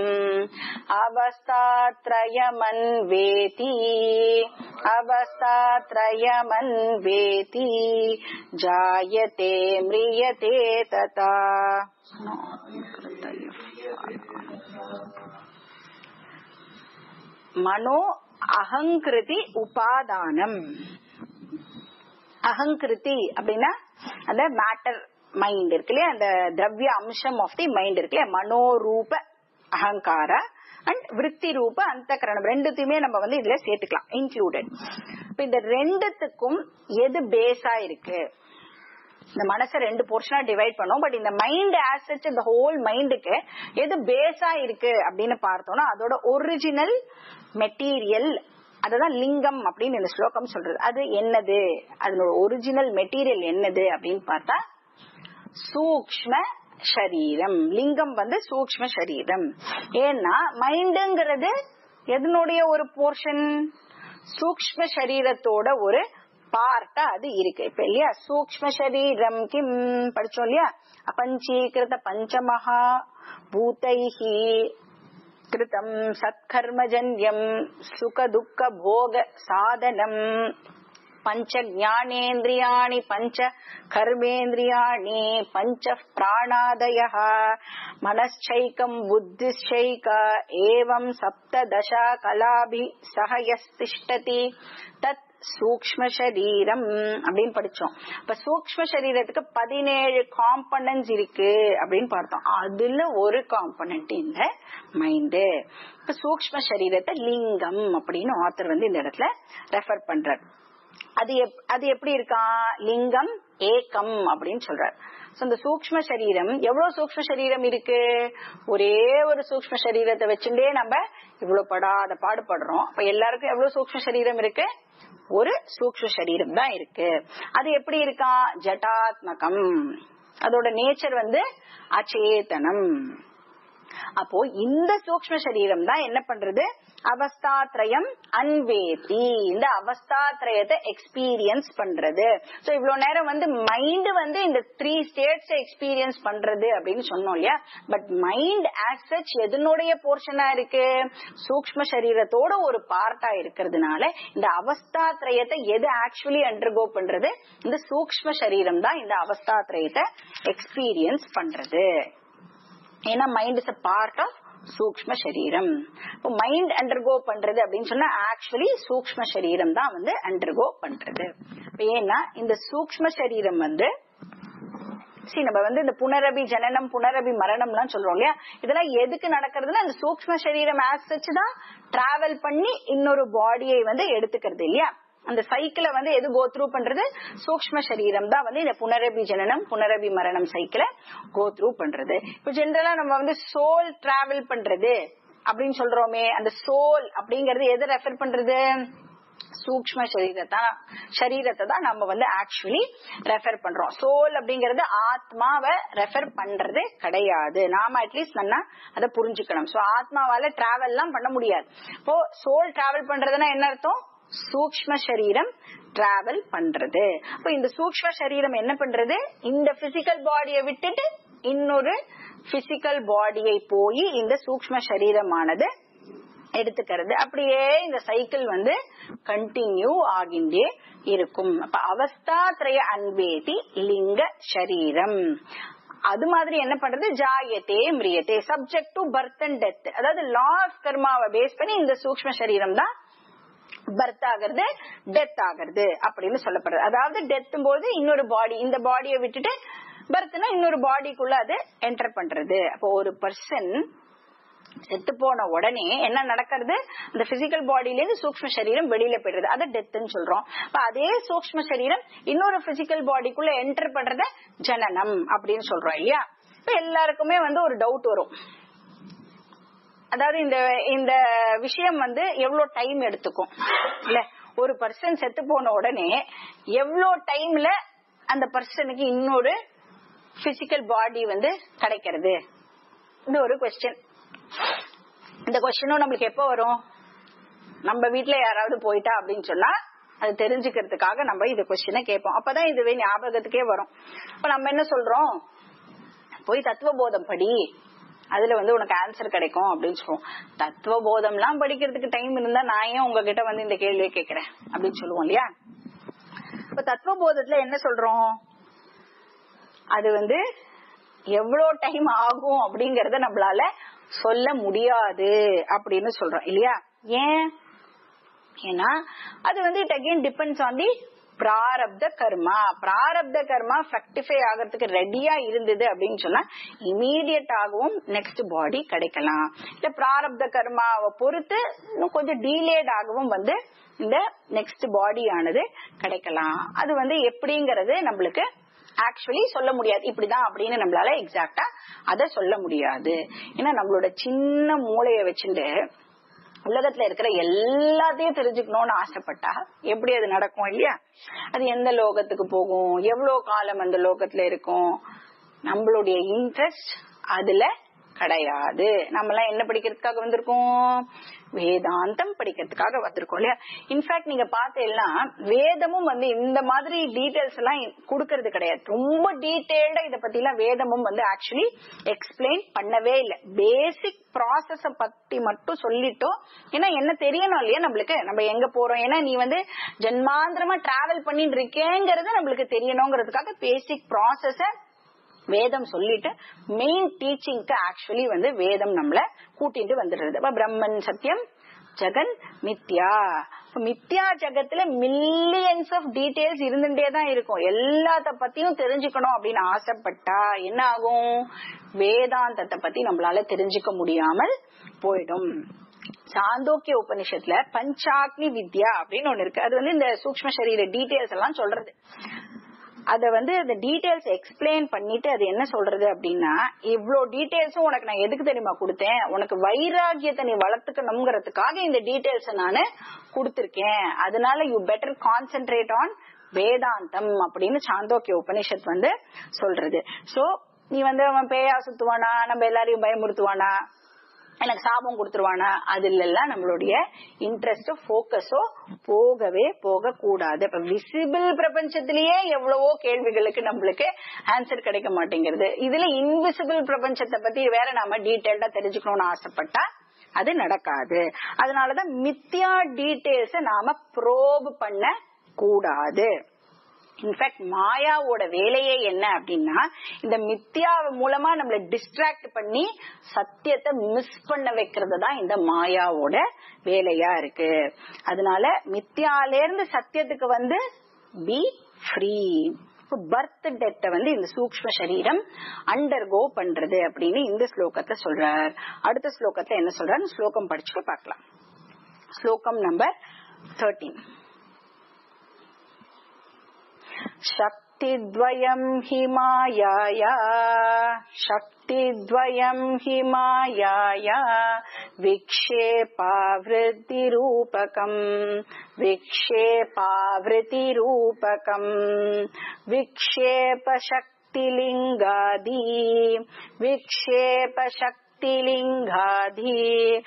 [SPEAKER 1] அவஸ்தாத்ரயமன்வேதி ஜாயதே ம்ரியதே ததா. மனோ அகங்கிருதி உபாதானம். அகங்கிருதி அப்படின்னா அந்த மேட்டர் மைண்ட் இருக்கு இல்லையா, அந்த திரவிய அம்சம் ஆஃப் தி மைண்ட் இருக்கு இல்லையா, மனோரூப அகங்கார அண்ட் விருத்தி ரூப அந்த கரணம் ரெண்டுத்தையுமே நம்ம வந்து இதுல சேர்த்துக்கலாம், இன்க்ளூடட். இப்ப இந்த ரெண்டுத்துக்கும் எது பேஸா இருக்கு, இந்த மனசை ரெண்டு போர்ஷனா டிவைட் பண்ணோம். பட் இந்த மைண்ட் ஆசெட், இந்த ஹோல் மைண்டுக்கு எது பேஸா இருக்கு அப்படின்னு பார்த்தோம்னா அதோட ஒரிஜினல் மெட்டீரியல், அதுதான் லிங்கம் அப்படின்னு இந்த ஸ்லோகம் சொல்றது. அது என்னது, அதனோட ஒரிஜினல் மெட்டீரியல் என்னது அப்படின்னு பார்த்தா சூக்ஷ்ம சரீரம். லிங்கம் வந்து சூக்ஷ்ம சரீரம். ஏன்னா மைண்டுங்கிறது எதனுடைய ஒரு போர்ஷன், சூக்ஷ்ம சரீரத்தோட ஒரு பார்ட்டா அது இருக்கு இப்ப இல்லையா. சூக்ஷ்ம சரீரம் கிம் படிச்சோம் இல்லையா. அபஞ்சீகிருத பஞ்சமஹா பூதைஹி கிருதம் சத்கர்மஜன்யம் சுக துக்க போக சாதனம் பஞ்ச ஞானேந்திரியாணி பஞ்ச கர்மேந்திரியாணி பஞ்ச பிராணாதயः மனச்சைகம் புத்திச்சைக ஏவம் சப்ததசா கலாபி சஹயஸ்திஷ்டதி தத் சூக்ஷ்ம சரீரம் அப்படின்னு படிச்சோம். இப்ப சூக்ஷ்ம சரீரத்துக்கு 17 காம்பனன்ட்ஸ் இருக்கு அப்படின்னு பார்த்தோம். அதுல ஒரு காம்பனன்ட் இந்த மைண்ட். இப்ப சூக்ஷ்ம சரீரத்தை லிங்கம் அப்படின்னு ஆத்தர் வந்து இந்த இடத்துல ரெஃபர் பண்றார். அது எப்படி இருக்கா, லிங்கம் ஏகம் அப்படின்னு சொல்றார். இந்த சூக்ஷ்ம சரீரம் எவ்வளவு சூக்ஷ்ம சரீரம் இருக்கு, ஒரே ஒரு சூக்ஷ்ம சரீரத்தை வச்சுட்டே நம்ம இவ்வளவு படாத பாடுபடுறோம். அப்ப எல்லாருக்கும் எவ்வளவு சூக்ஷ்ம சரீரம் இருக்கு, ஒரு சூக்ஷ்ம சரீரம் தான் இருக்கு. அது எப்படி இருக்கா, ஜடாத்மகம். அதோட நேச்சர் வந்து அச்சேதனம். அப்போ இந்த சூக்ஷ்ம சரீரம் தான் என்ன பண்றது, அவஸ்தாத்ரயம் அன்வேதி, இந்த அவஸ்தாத்ரயத்தை எக்ஸ்பீரியன்ஸ் பண்றது. சோ இவ்வளவு நேரம் வந்து மைண்ட் வந்து இந்த 3 ஸ்டேட்ஸ் எக்ஸ்பீரியன்ஸ் பண்றது அப்படின்னு சொன்னோம் இல்லையா. பட் மைண்ட் ஆஸ் சச் எதனுடைய போர்ஷனா இருக்கு, சூக்ஷ்ம சரீரத்தோட ஒரு பார்ட்டா இருக்கிறதுனால இந்த அவஸ்தாத்ரயத்தை எது ஆக்சுவலி அண்டர்கோ பண்றது, இந்த சூக்ஷ்ம சரீரம் தான் இந்த அவஸ்தாத்ரயத்தை எக்ஸ்பீரியன்ஸ் பண்றது. ஏன்னா mind is a part of சூக்ஷ்ம சரீரம். இப்போ மைண்ட் அண்டர்கோ பண்றது அப்படின்னு சொன்னா ஆக்சுவலி சூக்ஷ்ம சரீரம் தான் வந்து அண்டர்கோ பண்றது. ஏன்னா இந்த சூக்ஷ்ம சரீரம் வந்து நம்ம வந்து இந்த புனரபி ஜனனம் புனரபி மரணம் எல்லாம் சொல்றோம் இல்லையா. இதெல்லாம் எதுக்கு நடக்கிறதுனா இந்த சூக்ஷ்ம சரீரம் ஆஸ் சச் தான் டிராவல் பண்ணி இன்னொரு பாடியை வந்து எடுத்துக்கிறது இல்லையா. அந்த சைக்கிளை வந்து எது கோ த்ரூ பண்றது, சூக்ஷ்ம சரீரம் தான் வந்து இந்த புனரபி ஜனனம் புனரபி மரணம் சைக்கிளை கோ த்ரூ பண்றது. இப்ப ஜெனரலா நம்ம வந்து சோல் டிராவல் பண்றது அப்படின்னு சொல்றோமே, அந்த சோல் அப்படிங்கறது எது ரெஃபர் பண்றது, சூக்ஷ்ம சரீரத்தை தான் நம்ம வந்து ஆக்சுவலி ரெஃபர் பண்றோம். சோல் அப்படிங்கறது ஆத்மாவை ரெஃபர் பண்றது கிடையாது. நாம அட்லீஸ்ட் நல்லா அதை புரிஞ்சுக்கணும். சோ ஆத்மாவால டிராவல் எல்லாம் பண்ண முடியாது. இப்போ சோல் டிராவல் பண்றதுன்னா என்ன அர்த்தம், சூக்ஷ்ம சரீரம் டிராவல் பண்றது. அப்ப இந்த சூக்ஷ்ம சரீரம் என்ன பண்றது, இந்த பிசிக்கல் பாடியை விட்டுட்டு இன்னொரு பிசிக்கல் பாடியை போய் இந்த சூக்ஷ்ம சரீரமானது எடுத்துக்கிறது. அப்படியே இந்த சைக்கிள் வந்து கண்டினியூ ஆகின்றே இருக்கும். அப்ப அவஸ்தாத்ரய அன்வேதி லிங்க சரீரம். அது மாதிரி என்ன பண்றது, ஜாயத்தே மிரியத்தே subject to birth and death. அதாவது லா ஆஃப் கர்மாவை பேஸ் பண்ணி இந்த சூக்ஷ்ம சரீரம் தான் பர்த் ஆகிறது டெத் ஆகிறது அப்படின்னு சொல்லப்படுறது. அதாவது டெத் போது இன்னொரு பாடி, இந்த பாடியை விட்டுட்டு பர்த்னா இன்னொரு பாடிக்குள்ள அது என்டர் பண்றது. அப்போ ஒரு பர்சன் செத்து போன உடனே என்ன நடக்கிறது, அந்த பிசிக்கல் பாடியில இருந்து சூக்ஷ்ம சரீரம் வெளியில போயிடுறது, அது டெத்ன்னு சொல்றோம். அதே சூக்ஷ்ம சரீரம் இன்னொரு பிசிக்கல் பாடிக்குள்ள என்டர் பண்றத ஜனனம் அப்படின்னு சொல்றோம் இல்லையா. இப்ப எல்லாருக்குமே வந்து ஒரு டவுட் வரும், அதாவது இந்த விஷயம் வந்து எவ்வளவு டைம் எடுத்துக்கும் இல்ல, ஒரு பர்சன் செத்து போன உடனே எவ்வளவு டைம்ல அந்த பர்சனுக்கு இன்னொரு பிசிக்கல் பாடி வந்து கிடைக்கிறது, இது ஒரு கொஸ்டின். இந்த கொஸ்டினும் நம்மளுக்கு எப்ப வரும், நம்ம வீட்டுல யாராவது போயிட்டா அப்படின்னு சொன்னா அது தெரிஞ்சுக்கிறதுக்காக நம்ம இந்த கொஸ்டினை கேட்போம். அப்பதான் இதுவே ஞாபகத்துக்கே வரும். இப்ப நம்ம என்ன சொல்றோம், போய் தத்துவ போதம் படி, அதுல வந்து உனக்கு ஆன்சர் கிடைக்கும் அப்படின்னு சொல்லுவோம். தத்துவ போதம் எல்லாம் படிக்கிறதுக்கு டைம் இருந்தா நான் ஏன் உங்ககிட்ட வந்து இந்த கேள்வியை கேட்கிறேன் அப்படின்னு சொல்லுவோம் இல்லையா. இப்ப தத்துவ போதத்துல என்ன சொல்றோம், அது வந்து எவ்வளவு டைம் ஆகும் அப்படிங்கறத நம்மளால சொல்ல முடியாது அப்படின்னு சொல்றோம் இல்லையா. ஏன், ஏன்னா அது வந்து it again depends on the பிராரப்த கர்மா. பிராரப்த கர்மா ஃபெக்டிஃபை ஆகிறதுக்கு ரெடியா இருந்தது அப்படின்னு சொன்னா இமீடியட் ஆகவும் நெக்ஸ்ட் பாடி கிடைக்கலாம். இல்ல பிராரப்த கர்மாவை பொறுத்து இன்னும் கொஞ்சம் டீலேட் ஆகவும் வந்து இந்த நெக்ஸ்ட் பாடி ஆனது கிடைக்கலாம். அது வந்து எப்படிங்கறது நம்மளுக்கு ஆக்சுவலி சொல்ல முடியாது, இப்படிதான் அப்படின்னு நம்மளால எக்ஸாக்டா அத சொல்ல முடியாது. ஏன்னா நம்மளோட சின்ன மூளைய வச்சுட்டு உலகத்துல இருக்கிற எல்லாத்தையும் தெரிஞ்சுக்கணும்னு ஆசைப்பட்டா எப்படி அது நடக்கும் இல்லையா. அது எந்த லோகத்துக்கு போகும், எவ்வளவு காலம் அந்த லோகத்துல இருக்கும், நம்மளுடைய இன்ட்ரெஸ்ட் அதுல கிடையாது. நம்ம எல்லாம் என்ன படிக்கிறதுக்காக வந்திருக்கோம்? வேதாந்தம் படிக்கிறதுக்காக வந்திருக்கோம் இல்லையா? இன்ஃபேக்ட் நீங்க பார்த்தீங்கன்னா வேதமும் இந்த மாதிரி டீடைல்ஸ் எல்லாம் கொடுக்கறது கிடையாது. ரொம்ப டீடைல்டா இத பத்தி எல்லாம் வேதமும் ஆக்சுவலி எக்ஸ்பிளைன் பண்ணவே இல்லை. பேசிக் ப்ராசஸ பத்தி மட்டும் சொல்லிட்டோம். ஏன்னா என்ன தெரியணும் இல்லையா நம்மளுக்கு, நம்ம எங்க போறோம், ஏன்னா நீ ஜென்மாந்திரமா டிராவல் பண்ணிட்டு இருக்கேங்கிறது நம்மளுக்கு தெரியணுங்கிறதுக்காக பேசிக் ப்ராசஸ வேதம் சொல்லிட்டு மெயின் டீச்சிங்க்கு ஆக்சுவலி வேதம் நம்மள கூட்டிட்டு வந்துடுறது. பிரம்மன் சத்தியம் ஜெகன் மித்யா. மித்யா ஜெகத்துல மில்லியன்ஸ் ஆஃப் டீடைல்ஸ் இருந்துட்டேதான் இருக்கும். எல்லாத்த பத்தியும் தெரிஞ்சுக்கணும் அப்படின்னு ஆசைப்பட்டா என்ன ஆகும்? வேதாந்தத்தை பத்தி நம்மளால தெரிஞ்சுக்க முடியாமல் போயிடும். சாந்தோக்கிய உபனிஷத்துல பஞ்சாக்னி வித்யா அப்படின்னு ஒண்ணு இருக்கு. அது இந்த சூக்ஷ்ம சரீர டீடைல்ஸ் எல்லாம் சொல்றது. அத அந்த டீடைல்ஸ் எக்ஸ்பிளைன் பண்ணிட்டு அது என்ன சொல்றது அப்படின்னா, இவ்வளவு டீடைல்ஸும் உனக்கு நான் எதுக்கு தெரியுமா கொடுத்தேன்? உனக்கு வைராகியத்தை நீ வளர்த்துக்கணுங்கிறதுக்காக இந்த டீடைல்ஸ் நானு கொடுத்திருக்கேன். அதனால யூ பெட்டர் கான்சென்ட்ரேட் ஆன் வேதாந்தம் அப்படின்னு சாந்தோக்கிய உபனிஷத் சொல்றது. சோ நீ அவன் பேயா சுத்துவானா, நம்ம எல்லாரையும் பயமுறுத்துவானா, எனக்கு சாபம் கொடுத்துருவானா, அதுல எல்லாம் நம்மளுடைய இன்ட்ரெஸ்டோ போக்கஸோ போகவே போக கூடாது. இப்ப விசிபிள் பிரபஞ்சத்திலேயே எவ்வளவோ கேள்விகளுக்கு நம்மளுக்கு ஆன்சர் கிடைக்க மாட்டேங்கிறது. இதுல இன்விசிபிள் பிரபஞ்சத்தை பத்தி வேற நாம டீடைல்டா தெரிஞ்சுக்கணும்னு ஆசைப்பட்டா அது நடக்காது. அதனாலதான் மித்யா டீடைல்ஸ நாம ப்ரோப் பண்ண கூடாது. இன்ஃபேக்ட் மாயாவோட வேலையே என்ன அப்படின்னா, இந்த மித்யா மூலமா நம்மள டிஸ்ட்ராக்ட் பண்ணி சத்தியத்தை மிஸ் பண்ண வைக்கிறது தான் இந்த மாயாவோட வேலையா இருக்கு. அதனால மித்யால இருந்து சத்தியத்துக்கு பி ஃப்ரீ. பர்த் டெத்தை இந்த சூக்ஷ்ம சரீரம் அண்டர்கோ பண்றது அப்படின்னு இந்த ஸ்லோகத்தை சொல்றார். அடுத்த ஸ்லோகத்துல என்ன சொல்றாரு ஸ்லோகம் படிச்சுட்டு பார்க்கலாம். ஸ்லோகம் நம்பர் 13. शक्तिद्वयं हि मायाया शक्तिद्वयं हि मायाया विक्षेपावृत्तिरूपकम् विक्षेपावृत्तिरूपकम् विक्षेपशक्तिलिङ्गादि विक्षेपशक्तिलिङ्गाधि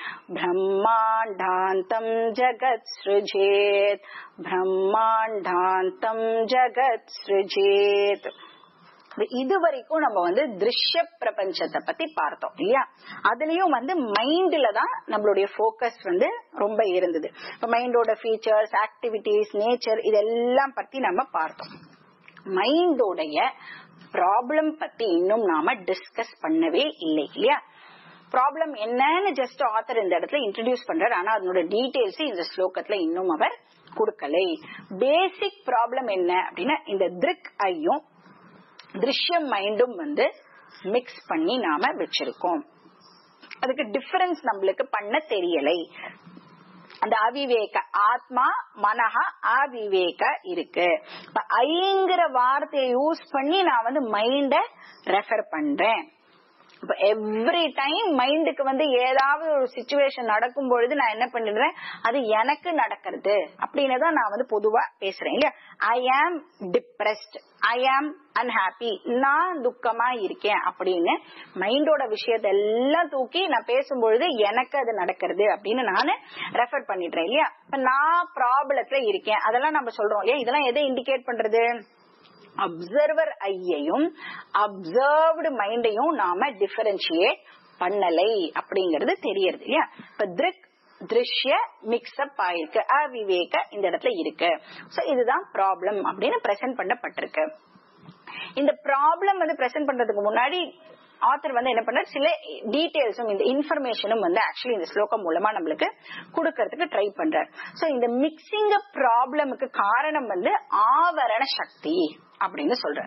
[SPEAKER 1] ब्रह्माण्डान्तं जगत् सृजेत् ब्रह्माण्डान्तं जगत् सृजेत्. இதுவரைக்கும் நம்ம திருஷ்ய பிரபஞ்சத்தை பத்தி பார்த்தோம் இல்லையா? அதுலயும் மைண்ட்ல தான் நம்மளுடைய போக்கஸ் ரொம்ப இருந்தது. இப்ப மைண்டோட ஃபீச்சர்ஸ், ஆக்டிவிட்டிஸ், நேச்சர் இதெல்லாம் பத்தி நம்ம பார்த்தோம். மைண்டோடைய ப்ராப்ளம் பத்தி இன்னும் நாம டிஸ்கஸ் பண்ணவே இல்லை இல்லையா? ப்ராப்ளம் என்னன்னு ஜஸ்ட் ஆத்தர் இந்த இடத்துல இன்ட்ரோடியூஸ் பண்றாரு. ஆனா அதனோட டீடைல்ஸ் இந்த ஸ்லோகத்துல இன்னும் அவர் கொடுக்கலை. பேசிக் ப்ராப்ளம் என்ன அப்படின்னா, இந்த திருக் ஐயும் திருஷ்யம் மைண்டும் மிக்ஸ் பண்ணி நாம வச்சிருக்கோம். அதுக்கு டிஃபரன்ஸ் நம்மளுக்கு பண்ண தெரியலை. அந்த அவிவேக ஆத்மா மனஹா அவிவேக இருக்கு. ஐங்கிற வார்த்தையை யூஸ் பண்ணி நான் மைண்ட ரெஃபர் பண்றேன். இப்ப எவ்ரி டைம் மைண்டுக்கு ஏதாவது ஒரு சிச்சுவேஷன் நடக்கும் பொழுது நான் என்ன பண்ணிடுறேன், அது எனக்கு நடக்கிறது அப்படின்னு தான் நான் பொதுவா பேசுறேன் இல்லையா? ஐ ஆம் டிப்ரெஸ்ட், ஐ ஆம் அன்ஹாப்பி, நான் துக்கமா இருக்கேன் அப்படின்னு மைண்டோட விஷயத்த எல்லாம் தூக்கி நான் பேசும்பொழுது எனக்கு அது நடக்கிறது அப்படின்னு நானு ரெஃபர் பண்ணிடுறேன் இல்லையா? இப்ப நான் ப்ராப்ளத்துல இருக்கேன் அதெல்லாம் நம்ம சொல்றோம் இல்லையா? இதெல்லாம் எதை இண்டிகேட் பண்றது? அப்சர்வர் ஐயையும் அப்சர்வ்டு மைண்டையும் நாம டிஃபரன்ஷியேட் பண்ணலை அப்படிங்கறது தெரியறது இல்லையா? இப்ப திருஷ்ய மிக்ஸ்அப் ஆயிருக்கு, அவிவேக இந்த இடத்துல இருக்கு. சோ இதுதான் ப்ராப்ளம் அப்படின்னு பிரசன்ட் பண்ணப்பட்டிருக்கு. இந்த ப்ராப்ளம் பிரசன்ட் பண்றதுக்கு முன்னாடி ஆத்தர் என்ன பண்ற, சில டீடைல்ஸும் இந்த இன்ஃபர்மேஷனும் ஆக்சுவலி இந்த ஸ்லோகம் மூலமா நம்மளுக்கு கொடுக்கறதுக்கு ட்ரை பண்றார். சோ இந்த மிக்சிங் ப்ராப்ளமுக்கு காரணம் ஆவரண சக்தி அப்படின்னு சொல்ற.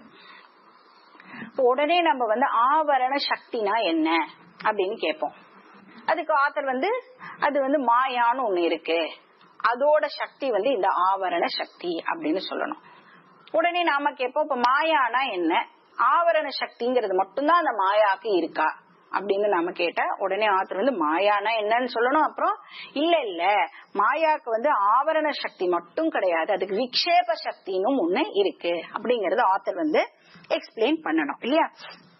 [SPEAKER 1] உடனே நம்ம ஆவரண சக்தினா என்ன அப்படின்னு கேட்போம். அதுக்கு ஆத்தர் அது மாயான்னு ஒண்ணு இருக்கு, அதோட சக்தி இந்த ஆவரண சக்தி அப்படின்னு சொல்லணும். உடனே நாம கேட்போம், இப்ப மாயானா என்ன, ஆவரண சக்திங்கிறது மட்டும்தான் அந்த மாயாக்கு இருக்கா அப்படின்னு நாம கேட்ட உடனே ஆத்தர் மாயானா என்னன்னு சொல்லணும். அப்புறம் இல்ல மாயாக்கு ஆவரண சக்தி மட்டும் கிடையாது, அதுக்கு விக்ஷேப சக்தின்னு ஒண்ணு இருக்கு அப்படிங்கறது ஆத்தர் எக்ஸ்பிளைன் பண்ணணும் இல்லையா?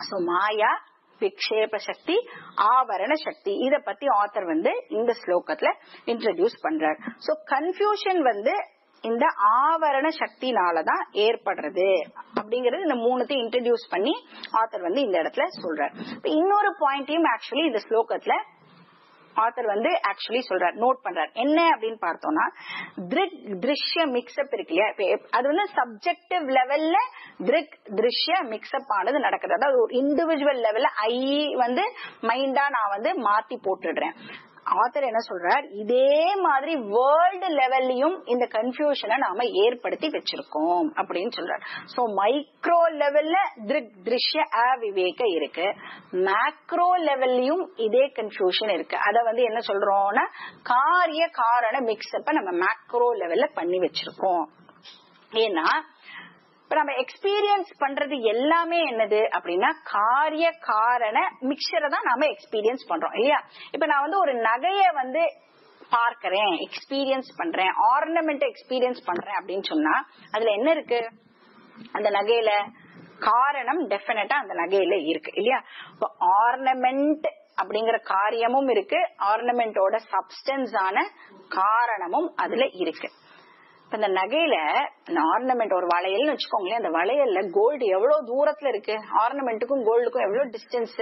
[SPEAKER 1] சோ மாயா, விக்ஷேப சக்தி, ஆவரண சக்தி, இத பத்தி ஆத்தர் இந்த ஸ்லோகத்துல இன்ட்ரோடியூஸ் பண்றார். சோ கன்ஃபியூஷன் இந்த ஆவரண சக்தினாலதான் ஏற்படுறது அப்படிங்கறது இந்த மூணுத்தையும் இன்ட்ரோடியூஸ் பண்ணி ஆத்தர் இந்த இடத்துல சொல்றார். இன்னொரு பாயிண்டையும் ஆக்சுவலி இந்த ஸ்லோகத்துல ஆத்தர் ஆக்சுவலி சொல்றார், நோட் பண்றார். என்ன அப்படின்னு பார்த்தோம்னா, திருஷ்ய மிக்ஸ்அப் இருக்கு இல்லையா, அது சப்ஜெக்டிவ் லெவல்ல திருஷ்ய மிக்ஸ்அப் ஆனது நடக்குது. அதாவது ஒரு இண்டிவிஜுவல் லெவல்ல மைண்டா நான் மாத்தி போட்டுடுறேன். ஆத்தர் என்ன சொல்றார், இதே மாதிரி வேர்ல்டு லெவல்லையும் இந்த கன்ஃபியூஷனை நாம ஏற்படுத்தி வச்சிருக்கோம் அப்படின்னு சொல்றார். சோ மைக்ரோ லெவல்ல திருஷ்ய அவிவேக இருக்கு, மேக்ரோ லெவல்லையும் இதே கன்ஃபியூஷன் இருக்கு. அத என்ன சொல்றோம்னா, காரிய காரண மிக்ஸ்அப்ப நம்ம மேக்ரோ லெவல்ல பண்ணி வச்சிருக்கோம். ஏன்னா இப்ப நம்ம எக்ஸ்பீரியன்ஸ் பண்றது எல்லாமே என்னது அப்படின்னா, காரிய காரண மிக்சரை தான் நாம எக்ஸ்பீரியன்ஸ் பண்றோம் இல்லையா. இப்ப நான் ஒரு நகைய பார்க்கிறேன், எக்ஸ்பீரியன்ஸ் பண்றேன், ஆர்னமெண்ட் எக்ஸ்பீரியன்ஸ் பண்றேன் அப்படின்னு சொன்னா அதுல என்ன இருக்கு, அந்த நகையில காரணம் டெஃபினட்டா அந்த நகையில இருக்கு இல்லையா. ஆர்னமெண்ட் அப்படிங்கிற காரியமும் இருக்கு, ஆர்னமெண்டோட சப்ஸ்டன்ஸ் ஆன காரணமும் அதுல இருக்கு. இந்த நகையில ஆர்னமெண்ட் ஒரு வளையல்னு வச்சுக்கோங்களேன், அந்த வளையல்ல கோல்டு எவ்வளவு தூரத்துல இருக்கு, ஆர்னமெண்ட்டுக்கும் கோல்டுக்கும் எவ்வளவு டிஸ்டன்ஸ்.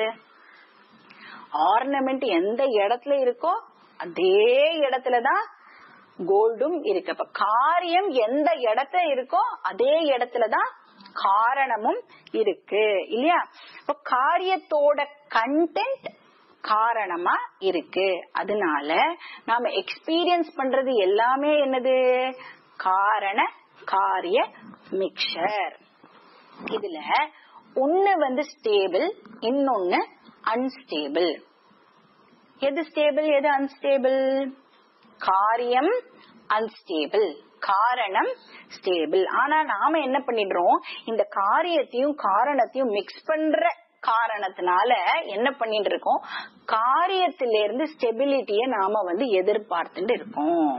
[SPEAKER 1] ஆர்னமெண்ட் எந்த இடத்துல இருக்கோ அதே இடத்துலதான் கோல்டும் இருக்கு. அப்ப காரியம் எந்த இடத்துல இருக்கோ அதே இடத்துலதான் காரணமும் இருக்கு இல்லையா. இப்ப காரியத்தோட கண்டென்ட் காரணமா இருக்கு. அதனால நாம எக்ஸ்பீரியன்ஸ் பண்றது எல்லாமே என்னது, காரண காரிய மிக்சர். இதுல ஒண்ணு ஸ்டேபிள், இன்னொன்னு அன்ஸ்டேபிள். எது ஸ்டேபிள் எது அன்ஸ்டேபிள்? காரியம் அன்ஸ்டேபிள், காரணம் ஸ்டேபிள். ஆனா நாம என்ன பண்ணிடுறோம், இந்த காரியத்தையும் காரணத்தையும் மிக்ஸ் பண்ற காரணத்தினால என்ன பண்ணிட்டு இருக்கோம், காரியத்திலிருந்து ஸ்டெபிலிட்டிய நாம எதிர்பார்த்துட்டு இருக்கோம்.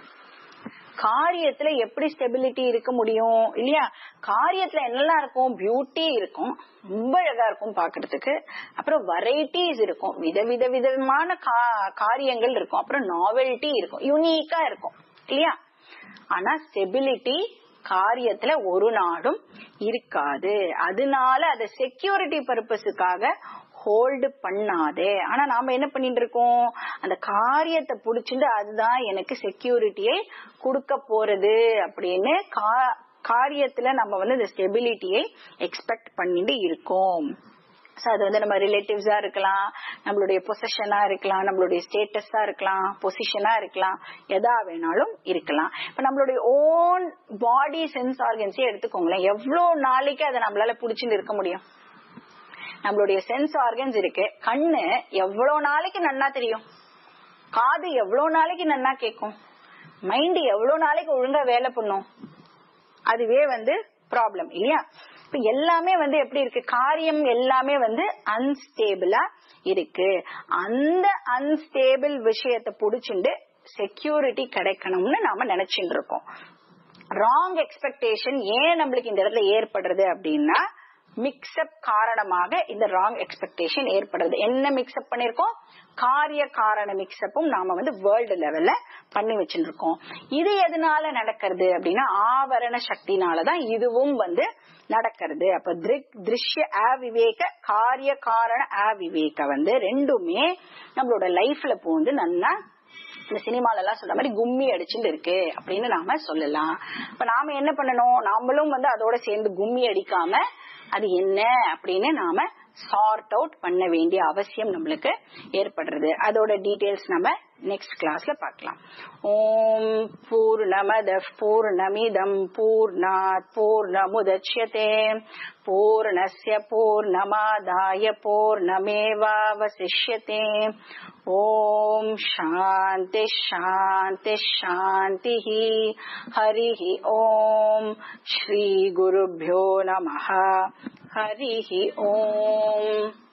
[SPEAKER 1] காரியத்துல எப்படி ஸ்டெபிலிட்டி இருக்க முடியும் இல்லையா. காரியத்துல என்னெல்லாம் இருக்கும், பியூட்டி இருக்கும், ரொம்ப அழகா இருக்கும் பாக்குறதுக்கு, அப்புறம் வெரைட்டிஸ் இருக்கும், விதவிதமான காரியங்கள் இருக்கும், அப்புறம் நாவெல்டி இருக்கும், யூனிக்கா இருக்கும் இல்லையா. ஆனா ஸ்டெபிலிட்டி காரியத்துல ஒரு நாடும் இருக்காது. அதனால அத செக்யூரிட்டி பர்பஸுக்காக ஹோல்டு பண்ணாதே. ஆனா நாம என்ன பண்ணிட்டு இருக்கோம், அந்த காரியத்தை புடிச்சுட்டு அதுதான் எனக்கு செக்யூரிட்டியை கொடுக்க போறது அப்படின்னு காரியத்துல நம்ம இந்த ஸ்டெபிலிட்டியை எக்ஸ்பெக்ட் பண்ணிட்டு இருக்கோம். அது நம்ம ரிலேட்டிவ்ஸா இருக்கலாம், நம்மளுடைய பொசிஷனா இருக்கலாம், நம்மளுடைய ஸ்டேட்டஸா இருக்கலாம், பொசிஷனா இருக்கலாம், எதா வேணாலும் இருக்கலாம். இப்ப நம்மளுடைய ஓன் பாடி சென்ஸ் ஆர்கன்ஸே எடுத்துக்கோங்களேன், எவ்வளவு நாளைக்கு அதை நம்மளால புடிச்சுட்டு இருக்க முடியும். நம்மளுடைய சென்ஸ் ஆர்கன்ஸ் இருக்கு, கண்ணு எவ்வளவு நாளைக்கு நன்னா தெரியும், காது எவ்வளவு நாளைக்கு நன்னா கேட்கும், மைண்ட் எவ்வளவு நாளைக்கு ஒழுங்கா வேலை பண்ணும். அதுவே ப்ராப்ளம் இல்லையா. இப்ப எல்லாமே எப்படி இருக்கு, காரியம் எல்லாமே அன்ஸ்டேபிளா இருக்கு. அந்த அன்ஸ்டேபிள் விஷயத்தை புடிச்சுண்டு செக்யூரிட்டி கிடைக்கணும்னு நாம நினைச்சுட்டு இருக்கோம். ராங் எக்ஸ்பெக்டேஷன் ஏன் நம்மளுக்கு இந்த இடத்துல ஏற்படுறது அப்படின்னா, மிக்ஸ்அப் காரணமாக இந்த ராங் எக்ஸ்பெக்டேஷன் ஏற்படுறது. என்ன மிக்ஸ்அப் பண்ணிருக்கோம், காரிய காரண மிக்ஸ்அப்பும் நாம வேர்ல்டு லெவல்ல பண்ணி வச்சிருக்கோம். இது எதனால நடக்கிறது அப்படின்னா, ஆவரண சக்தினாலதான் இதுவும் நடக்கிறது. அப்ப திருஷ்ய அவிவேக, காரிய காரண அவிவேக ரெண்டுமே நம்மளோட லைஃப்ல போந்து நல்லா இந்த சினிமால எல்லாம் சொல்ற மாதிரி கும்மி அடிச்சுட்டு இருக்கு அப்படின்னு நாம சொல்லலாம். இப்ப நாம என்ன பண்ணணும், நாமளும் அதோட சேர்ந்து கும்மி அடிக்காம அது என்ன அப்படின்னு நாம சார்ட் அவுட் பண்ண வேண்டிய அவசியம் நம்மளுக்கு ஏற்படுறது. அதோட டீடைல்ஸ் நம்ம நெக்ஸ்ட் கிளாஸ்ல பார்க்கலாம். ஓம் பூர்ணமத பூர்ணமிதம் பூர்ணாத் பூர்ணமுதச்யதே பூர்ணஸ்ய பூர்ணமாதாய பூர்ணமேவாவசிஷ்யதே. ஓம் சாந்தி சாந்தி சாந்தி. ஹரிஹி ஓம். ஸ்ரீ குருப்யோ நமஹ. ஹரிஹி ஓம்.